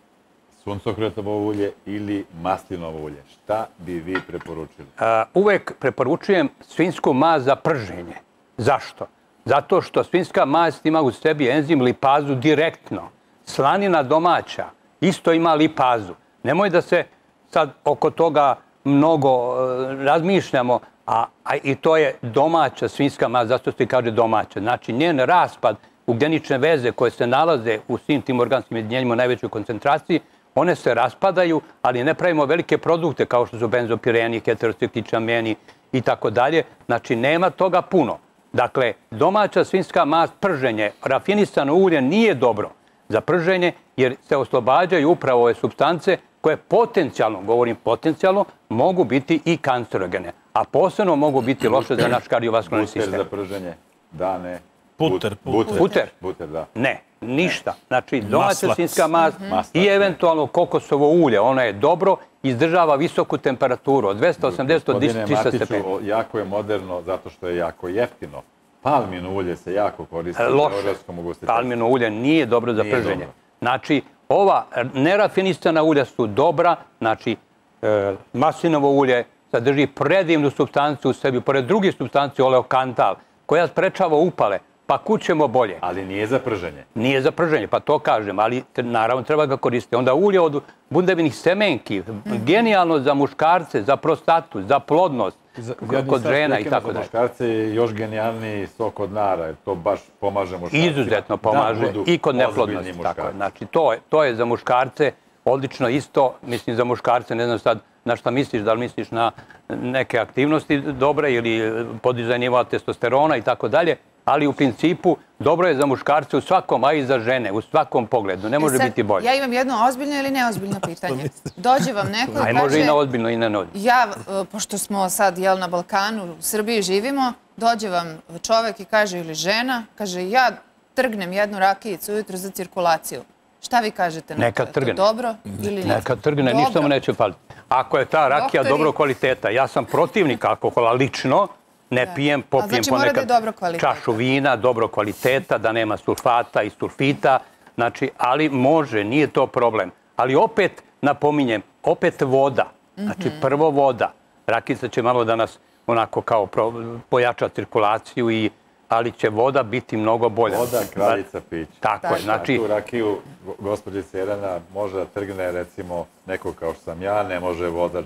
C: suncokretovo ulje ili maslinovo ulje? Šta bi vi preporučili?
G: Uvek preporučujem svinjsku mast za prženje. Zašto? Zato što svinjska mast ima u sebi enzim lipazu direktno. Slanina domaća isto ima lipazu. Nemoj da se sad oko toga mnogo razmišljamo, a i to je domaća svinjska mast, zato se kaže domaća. Znači, njen raspad ugljenične veze koje se nalaze u svim tim organskim jedinjenjima u najvećoj koncentraciji, one se raspadaju, ali ne pravimo velike produkte kao što su benzopireni, heterociklični ameni i tako dalje. Znači, nema toga puno. Dakle, domaća svinjska mast, prženje, rafinisano ulje nije dobro za prženje jer se oslobađaju upravo ove supstance koje potencijalno, govorim potencijalno, mogu biti i kancerogene, a posebno mogu biti loše za naš kardiovaskularni sistem.
C: Buter za prženje? Da, ne.
D: Puter.
G: Puter?
C: Puter, da.
G: Ne, ništa. Znači, domaća svinjska mast i eventualno kokosovo ulje, ono je dobro, izdržava visoku temperaturu od dvesta osamdeset do trista stepeni.
C: Jako je moderno zato što je jako jeftino. Palmino ulje se jako koristi.
G: Loše. Palmino ulje nije dobro za prženje. Znači, ova nerafinisana ulja su dobra, znači maslinovo ulje sadrži predivnu supstanciju u sebi, pored drugih supstanci, oleokantal, koja sprečava upale, pa kućemo bolje.
C: Ali nije za prženje.
G: Nije za prženje, pa to kažem, ali naravno treba ga koristiti. Onda ulje od bundevinih semenki, genijalno za muškarce, za prostatu, za plodnost, kod žena i tako dalje.
C: Za muškarce je još genijalniji sok od nara, jer to baš pomaže muškarcima.
G: Izuzetno pomaže i kod neplodnosti. Znači, to je za muškarce odlično isto, mislim za muškarce, ne znam sad na šta misliš, da li misliš na neke aktivnosti dobre ili podizanje nivoa testosterona i tako dalje, ali u principu dobro je za muškarce u svakom, a i za žene, u svakom pogledu. Ne može biti bolje.
B: Ja imam jedno ozbiljno ili neozbiljno pitanje. Dođe vam neko i kaže...
G: Aj, može i na ozbiljno i na neozbiljno.
B: Ja, pošto smo sad na Balkanu, u Srbiji živimo, dođe vam čovek i kaže, ili žena, kaže, ja trgnem jednu rakijicu ujutru za cirkulaciju. Šta vi kažete na to? Je to dobro ili nije?
G: Neka trgne, ništa mu neće paliti. Ako je ta rakija dobro kvaliteta, ja sam protivnik alkohola lično, ne pijem, popijem ponekad čašu vina, dobro kvaliteta, da nema sulfata i sulfita, znači, ali može, nije to problem. Ali opet, napominjem, opet voda, znači prvo voda. Rakica će malo da nas onako kao pojača cirkulaciju i ali će voda biti mnogo bolja.
C: Voda, kraljica pića.
G: Tako je. Znači...
C: Tu rakiju, gospođica Jelena, može da trgne, recimo, neko kao što sam ja, ne može vozač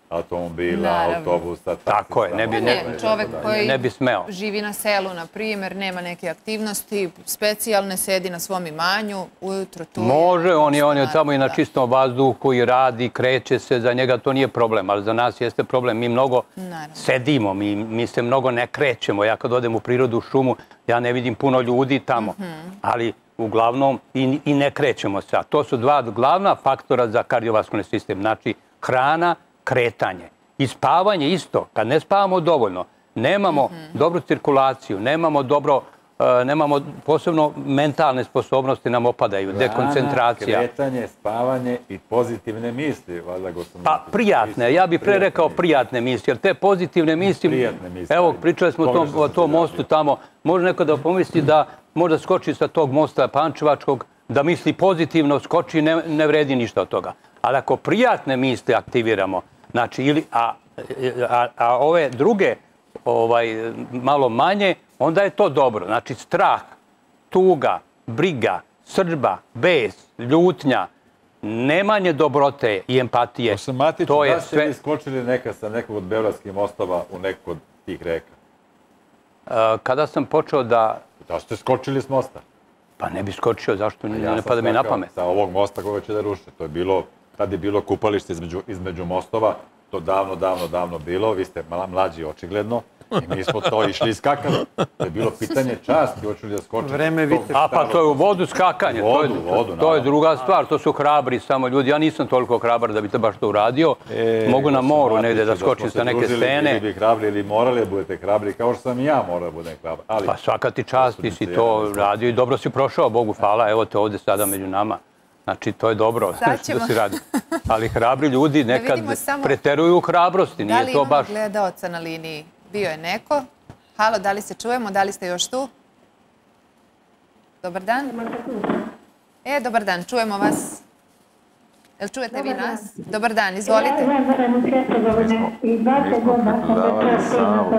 C: automobila, autobusa,
G: tako je, ne bi, ne,
B: čovek koji
G: ne bi smeo.
B: živi na selu, na primjer, nema neke aktivnosti specijalne, sedi na svom imanju, ujutro tu...
G: Može, on je, on je tamo i na čistom vazduhu i radi, kreće se, za njega to nije problem, ali za nas jeste problem. Mi mnogo sedimo, mi, mi se mnogo ne krećemo. Ja kad odem u prirodu, u šumu, ja ne vidim puno ljudi tamo, ali uglavnom i, i ne krećemo se. A to su dva glavna faktora za kardiovaskularni sistem. Znači, hrana, kretanje. I spavanje isto. Kad ne spavamo dovoljno, nemamo dobru cirkulaciju, nemamo dobro, nemamo posebno mentalne sposobnosti nam opadaju, dekoncentracija.
C: Hrana, kretanje, spavanje i pozitivne misli.
G: Pa prijatne, ja bih pre rekao prijatne misli, jer te pozitivne misli, evo pričali smo o tom mostu tamo, može neko da pomisli da možda skoči sa tog mosta Pančevačkog, da misli pozitivno, skoči, ne vredi ništa od toga. Ali ako prijatne misli aktiviramo, znači, ili, a, a, a ove druge ovaj, malo manje, onda je to dobro. Znači, strah, tuga, briga, srdba, bes, ljutnja, nemanje dobrote i empatije.
C: To je sve... Da ste vi skočili neka sa nekog od beogradskih mostova u nekog od tih reka?
G: Kada sam počeo da...
C: Da ste skočili s mosta?
G: Pa ne bi skočio, zašto ne pada mi na pamet.
C: Sa ovog mosta koga će da ruše. To je bilo... Tad je bilo kupalište između mostova, to davno, davno, davno bilo, vi ste mlađi očigledno, i mi smo to išli i skakali. To je bilo pitanje časti, hoću li da skočiti.
G: A pa to je u vodu skakanje, to je druga stvar, to su hrabri samo ljudi. Ja nisam toliko hrabar da bi to baš to uradio, mogu na moru negde da skočim sa neke stene.
C: Ili bi hrabri ili morali da budete hrabri, kao što sam i ja morao da budem hrabar.
G: Pa svaka ti čast, ti si to radio i dobro si prošao, Bogu hvala, evo te ovde sada među nama. Znači, to je dobro što si radi. Ali hrabri ljudi nekad preteruju u hrabrosti.
B: Da li imamo gledaoca na liniji? Bio je neko. Halo, da li se čujemo? Da li ste još tu? Dobar dan. E, dobar dan, čujemo vas. Jel čujete vi nas? Dobar dan, izvolite.
P: Ja zvaram u Hercegovine i dvadeset godina sam već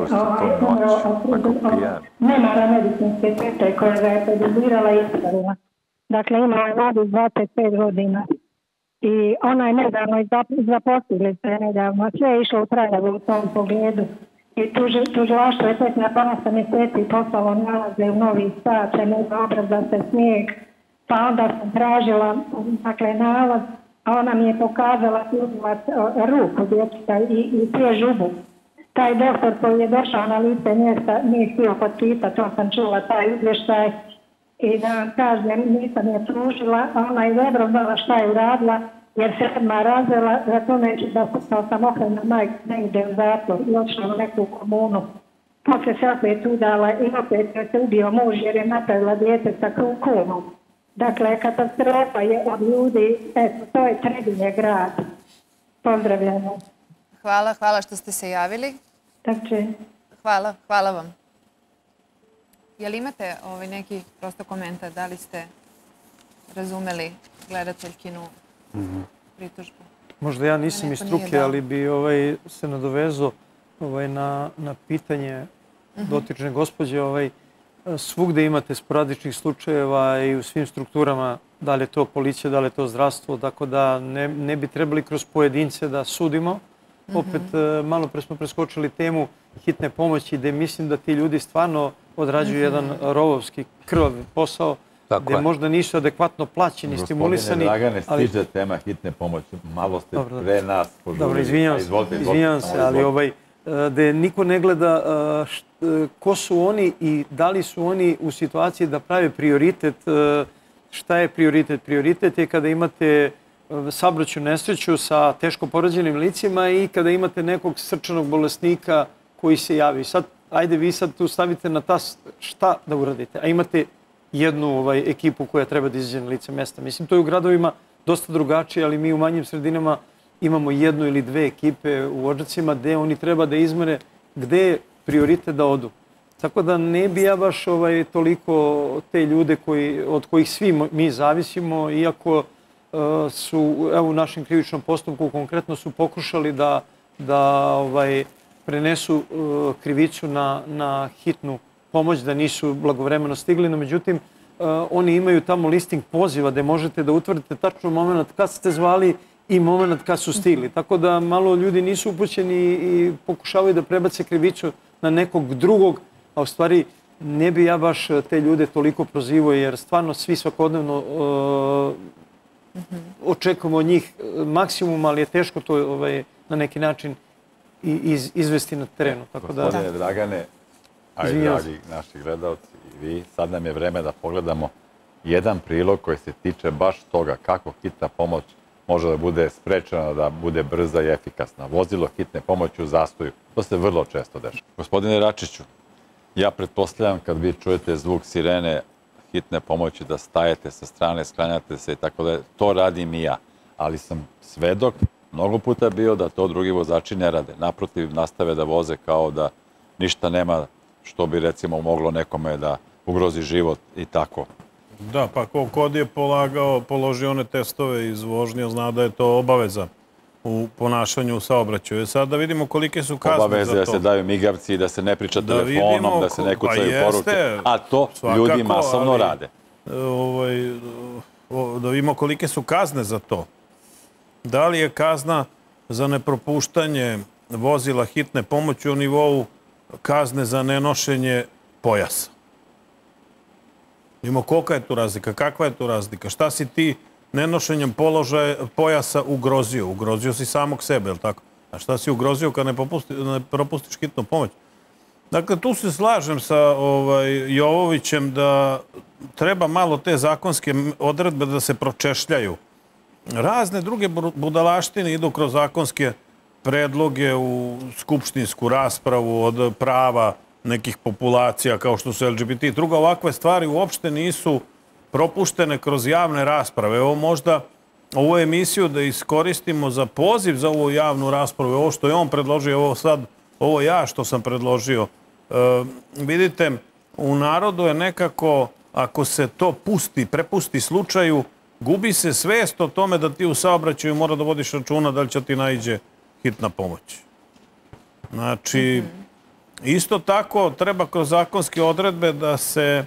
P: nemara medicinske sestre koja ga je produbirala i ispravila. Dakle, ima je mladi dvadeset pet godina. I ona je nedavno zaposlili se nedavno. Sve je išlo u trajavu u tom pogledu. I tužilaštvo je tek na dvanaest mjeseci poslalo nalaze u Novi Sad, će nema obraza se snijeg. Pa onda sam tražila, dakle, nalaz, a ona mi je pokazala tužilac ruku dječka i, i prije žubu. Taj doktor koji je došao na lice mjesta nije htio potpisati, to sam čula taj izvještaj. I da vam kažem, nisam je pružila, a ona je dobro znala šta je uradila, jer se odmah razvela, računajući da sam samohrana majka ne ide u zatvor i odšla u neku komunu. Poslije se opet udala i opet je se ubio muž jer je napravila dijete sa kumom. Dakle, katastrofa je od ljudi, eto, to je Trebinje grad. Pozdravljamo.
B: Hvala, hvala što ste se javili.
P: Tako.
B: Hvala, hvala vam. Jel imate neki prosto komentar, da li ste razumeli gledateljkinu pritužbu?
H: Možda ja nisam iz struke, ali bi se nadovezao na pitanje dotične gospođe. Svugde imate sporadičnih slučajeva i u svim strukturama, da li je to policija, da li je to zdravstvo, tako da ne bi trebali kroz pojedince da sudimo. Opet, malo pre smo preskočili temu hitne pomoći, gde mislim da ti ljudi stvarno odrađuju jedan rovovski krvav posao, gde možda nisu adekvatno plaćeni, stimulisani.
C: Gospodine Dragane, stiže tema hitne pomoći. Malo ste pre nas požurili.
H: Dobro, izvinjavam se, ali gde niko ne gleda ko su oni i da li su oni u situaciji da prave prioritet. Šta je prioritet? Prioritet je kada imate saobraćajnu nesreću sa teško povređenim licima i kada imate nekog srčanog bolesnika koji se javi. Sad, ajde vi sad tu stavite na tas šta da uradite, a imate jednu ekipu koja treba da izađe na lice mesta. Mislim, to je u gradovima dosta drugačije, ali mi u manjim sredinama imamo jednu ili dve ekipe u Odžacima gde oni treba da izmere gde je prioritet da odu. Tako da ne bi ja baš toliko te ljude od kojih svi mi zavisimo, iako su, evo u našem krivičnom postupku konkretno su pokušali da prenesu krivicu na hitnu pomoć, da nisu blagovremeno stigli, no međutim oni imaju tamo listing poziva gde možete da utvrdite tačno moment kad ste zvali i moment kad su stigli. Tako da malo ljudi nisu upućeni i pokušavaju da prebace krivicu na nekog drugog, a u stvari ne bi ja baš te ljude toliko prozivao, jer stvarno svi svakodnevno uh, očekujemo od njih maksimum, ali je teško to ovaj, na neki način iz, izvesti na terenu. Tako da,
C: Gospodine Dragane, a i dragi naši gledalci i vi, sad nam je vreme da pogledamo jedan prilog koji se tiče baš toga kako hitna pomoć može da bude sprečena, da bude brza i efikasna. Vozilo hitne pomoći u zastoju. To se vrlo često dešava. Gospodine Račiću, ja pretpostavljam kad vi čujete zvuk sirene hitne pomoći da stajete sa strane, sklanjate se i tako da to radim i ja. Ali sam svedok mnogo puta bio da to drugi vozači ne rade. Naprotiv, nastave da voze kao da ništa nema što bi recimo moglo nekome da ugrozi život i tako.
D: Da, pa kod je polagao, položio one testove iz vožnje, zna da je to obaveza u ponašanju u saobraćaju. Sad da vidimo kolike su kazne za to.
C: Obaveze da se daju migavci, da se ne priča telefonom, da se ne kucaju poruke. A to ljudi masovno rade.
D: Da vidimo kolike su kazne za to. Da li je kazna za nepropuštanje vozila hitne pomoći u nivou kazne za nenošenje pojasa? Vidimo kolika je tu razlika, kakva je tu razlika, šta si ti nenošenjem položaja pojasa ugrozio? Ugrozio si samog sebe, je li tako? A šta si ugrozio kad ne propustiš hitnu pomoć? Dakle, tu se slažem sa Jovovićem da treba malo te zakonske odredbe da se pročešljaju. Razne druge budalaštine idu kroz zakonske predloge u skupštinsku raspravu od prava nekih populacija kao što su L G B T. Druga, ovakve stvari uopšte nisu propuštene kroz javne rasprave. Evo možda ovu emisiju da iskoristimo za poziv za ovu javnu raspravu. Ovo što je on predložio, ovo sad, ovo ja što sam predložio. Vidite, u narodu je nekako, ako se to pusti, prepusti slučaju, gubi se svest o tome da ti u saobraćaju mora da vodiš računa da li će ti naiđe hitna pomoć. Znači, isto tako treba kroz zakonske odredbe da se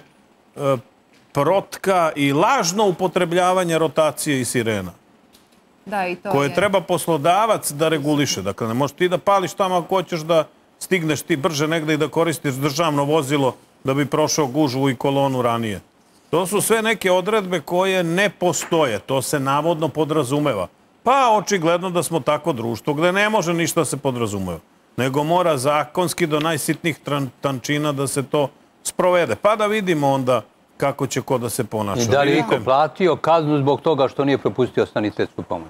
D: protka i lažno upotrebljavanje rotacije i sirena.
B: Da, i to je.
D: Koje treba poslodavac da reguliše. Dakle, ne možeš ti da pališ tamo ako hoćeš da stigneš ti brže negde i da koristiš državno vozilo da bi prošao gužvu i kolonu ranije. To su sve neke odredbe koje ne postoje. To se navodno podrazumeva. Pa očigledno da smo tako društvo gde ne može ništa se podrazumeva. Nego mora zakonski do najsitnijih tančina da se to sprovede. Pa da vidimo onda kako će ko da se ponaša.
G: I da li je iko platio kaznu zbog toga što nije propustio sanitetsku pomoć?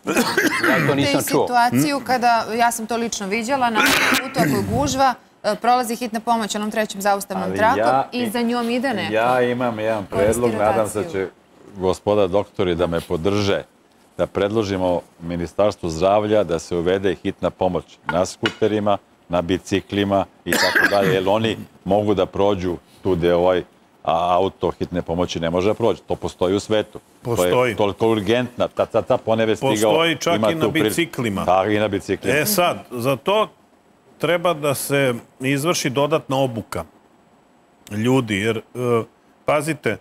G: Ja to nisam čuo.
B: Situaciju kada, ja sam to lično viđala, na putu ako je gužva, prolazi hitna pomoć onom trećem zaustavnom trakom i za njom ide neko.
C: Ja imam jedan predlog, nadam se da će gospoda doktori da me podrže, da predložimo Ministarstvu zdravlja da se uvede hitna pomoć na skuterima, na biciklima i tako dalje, jer oni mogu da prođu tu gde ovaj auto hitne pomoći ne može da prođe. To postoji u svetu.
D: Postoji.
C: To je toliko urgentna, ta, ta, ta poneve stigao.
D: Postoji čak i na biciklima.
C: Da, i na biciklima.
D: E sad, za to treba da se izvrši dodatna obuka ljudi, jer, pazite,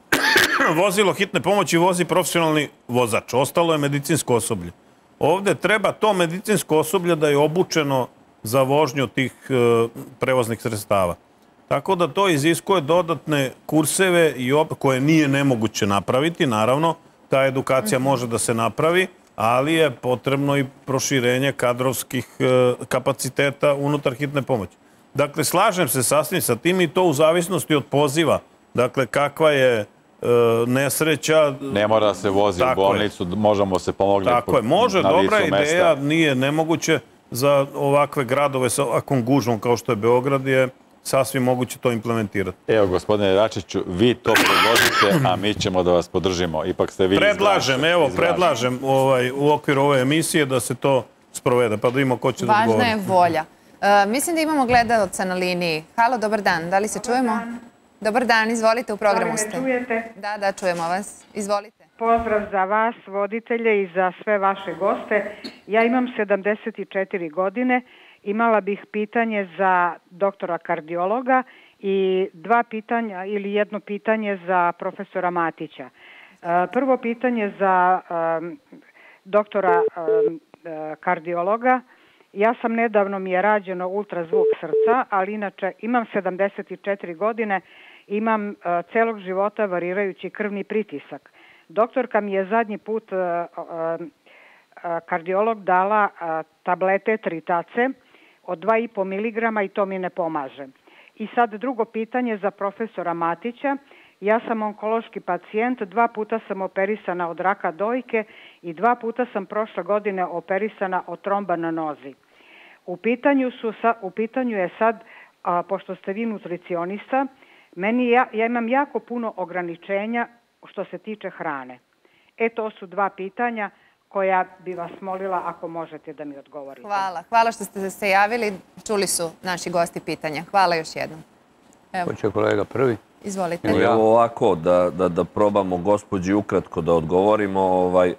D: vozilo hitne pomoći vozi profesionalni vozač, ostalo je medicinsko osoblje. Ovde treba to medicinsko osoblje da je obučeno za vožnju tih prevoznih sredstava. Tako da to iziskuje dodatne kurseve koje nije nemoguće napraviti, naravno, ta edukacija može da se napravi, ali je potrebno i proširenje kadrovskih kapaciteta unutar hitne pomoći. Dakle, slažem se sasvim sa tim i to u zavisnosti od poziva. Dakle, kakva je nesreća...
C: Ne mora da se vozi u bolnicu, možemo se pomogli na licu mesta.
D: Tako je, može, dobra ideja, nije nemoguće za ovakve gradove sa ovakvom gužvom kao što je Beograd je sasvim moguće to implementirati.
C: Evo, gospodine Račiću, vi to predložite, a mi ćemo da vas podržimo. Ipak ste vi izgraženi.
D: Predlažem, evo, predlažem u okviru ove emisije da se to sprovede, pa da vidimo ko će da odgovori.
B: Važna je volja. Mislim da imamo gledalca na liniji. Halo, dobar dan, da li se čujemo? Dobar dan, izvolite, u programu ste.
Q: Da li me čujete?
B: Da, da, čujemo vas. Izvolite.
Q: Pozdrav za vas, voditelje, i za sve vaše goste. Ja imam sedamdeset četiri godine. Imala bih pitanje za doktora kardiologa i dva pitanja ili jedno pitanje za profesora Matića. Prvo pitanje za doktora kardiologa. Ja sam nedavno, mi je rađeno ultrazvuk srca, ali inače imam sedamdeset četiri godine, imam celog života varirajući krvni pritisak. Doktorka mi je zadnji put kardiolog dala tablete Tritace od dva i po miligrama i to mi ne pomaže. I sad drugo pitanje za profesora Matića. Ja sam onkološki pacijent, dva puta sam operisana od raka dojke i dva puta sam prošle godine operisana od tromba na nozi. U pitanju, su, u pitanju je sad, a, pošto ste vi nutricionista, meni ja, ja imam jako puno ograničenja što se tiče hrane. E, to su dva pitanja koja bi vas molila ako možete da mi odgovorite.
B: Hvala. Hvala što ste se javili. Čuli su naši gosti pitanja. Hvala još jednom.
G: Hoće kolega prvi.
B: Izvolite.
E: Evo ovako, da, da, da probamo gospođi ukratko da odgovorimo. Ovaj, e,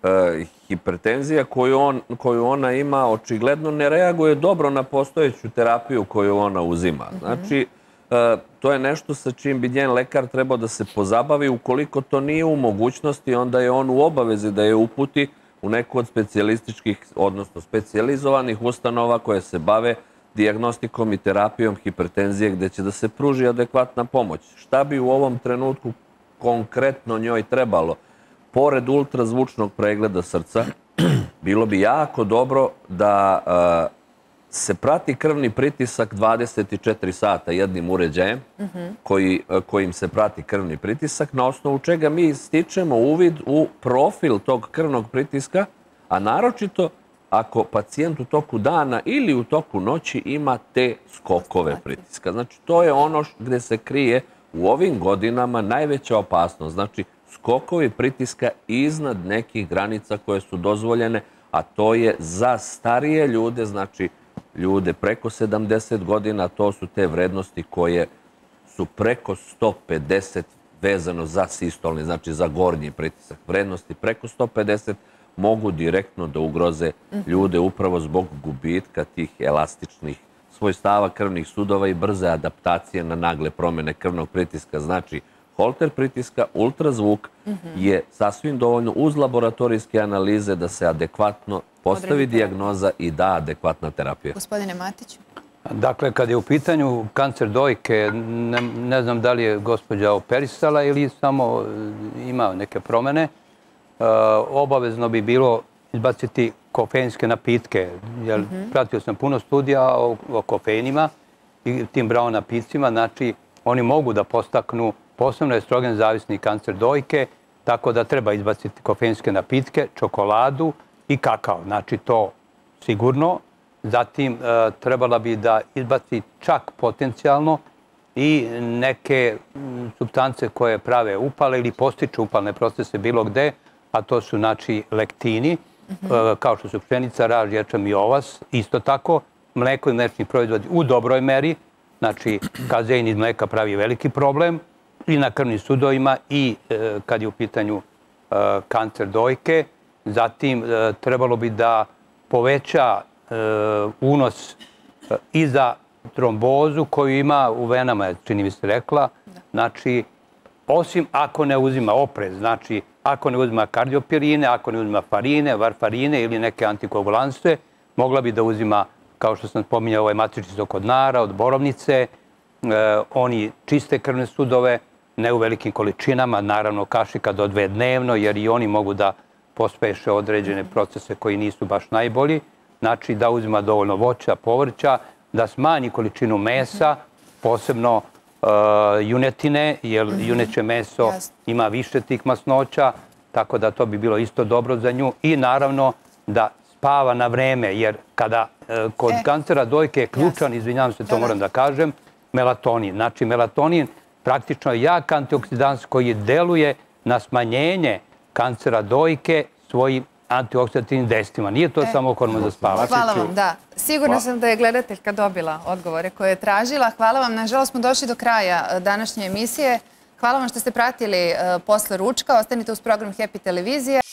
E: hipertenzija koju, on, koju ona ima očigledno ne reaguje dobro na postojeću terapiju koju ona uzima. Znači, e, to je nešto sa čim bi njen lekar trebao da se pozabavi. Ukoliko to nije u mogućnosti, onda je on u obavezi da je uputi u neku od specijalističkih, odnosno specijalizovanih ustanova koje se bave dijagnostikom i terapijom hipertenzije gdje će da se pruži adekvatna pomoć. Šta bi u ovom trenutku konkretno njoj trebalo? Pored ultrazvučnog pregleda srca, bilo bi jako dobro da uh, se prati krvni pritisak dvadeset četiri sata jednim uređajem koji, uh, kojim se prati krvni pritisak, na osnovu čega mi stičemo uvid u profil tog krvnog pritiska, a naročito ako pacijent u toku dana ili u toku noći ima te skokove pritiska. Znači, to je ono gdje se krije u ovim godinama najveća opasnost. Znači, skokovi pritiska iznad nekih granica koje su dozvoljene, a to je za starije ljude, znači ljude preko sedamdeset godina, to su te vrednosti koje su preko sto pedeset vezano za sistolni, znači za gornji pritisak. Vrednosti preko sto pedeset mogu direktno da ugroze ljude upravo zbog gubitka tih elastičnih svojstava krvnih sudova i brze adaptacije na nagle promjene krvnog pritiska. Znači, holter pritiska, ultrazvuk je sasvim dovoljno uz laboratorijske analize da se adekvatno postavi dijagnoza i da adekvatna terapija.
B: Gospodine Matiću.
G: Dakle, kad je u pitanju kancer dojke, ne, ne znam da li je gospođa operisala ili samo ima neke promjene. Uh, obavezno bi bilo izbaciti kofeinske napitke. Jer mm-hmm. pratio sam puno studija o, o kofeinima i tim brown napitcima. Znači, oni mogu da postaknu posebno estrogen zavisni kancer dojke, tako da treba izbaciti kofeinske napitke, čokoladu i kakao. Znači, to sigurno. Zatim, uh, trebala bi da izbaci čak potencijalno i neke supstance koje prave upale ili postiču upalne procese bilo gde, a to su, znači, lektini, uh-huh. kao što su pšenica, raž, ječam i ovas. Isto tako, mleko i mlečni proizvodi u dobroj meri, znači, kazein iz mleka pravi veliki problem i na krvnim sudovima i e, kad je u pitanju e, kancer dojke. Zatim, e, trebalo bi da poveća e, unos e, i za trombozu koju ima u venama, čini mi se rekla. Znači, osim ako ne uzima oprez, znači, ako ne uzima kardiopirine, ako ne uzima farine, varfarine ili neke antikoagulanse, mogla bi da uzima, kao što sam spominjao, ovaj matrični sok od nara, od borovnice. E, oni čiste krvne sudove, ne u velikim količinama, naravno kašika do dve dnevno, jer i oni mogu da pospeše određene procese koji nisu baš najbolji. Znači da uzima dovoljno voća, povrća, da smanji količinu mesa, posebno uh, junetine, jer juneće meso ima više tih masnoća, tako da to bi bilo isto dobro za nju. I naravno da spava na vreme, jer kada uh, kod e. kancera dojke je ključan, izvinjavam se, to da, moram da kažem, melatonin. Znači melatonin praktično je jak antioksidans koji deluje na smanjenje kancera dojke svojim antioksidativnim dejstvima. Nije to e. samo hormon za spavanje.
B: Hvala vam, da. Sigurno sam da je gledateljka dobila odgovore koje je tražila. Hvala vam. Nažalost smo došli do kraja današnje emisije. Hvala vam što ste pratili uh, posle ručka. Ostanite uz program Happy televizije.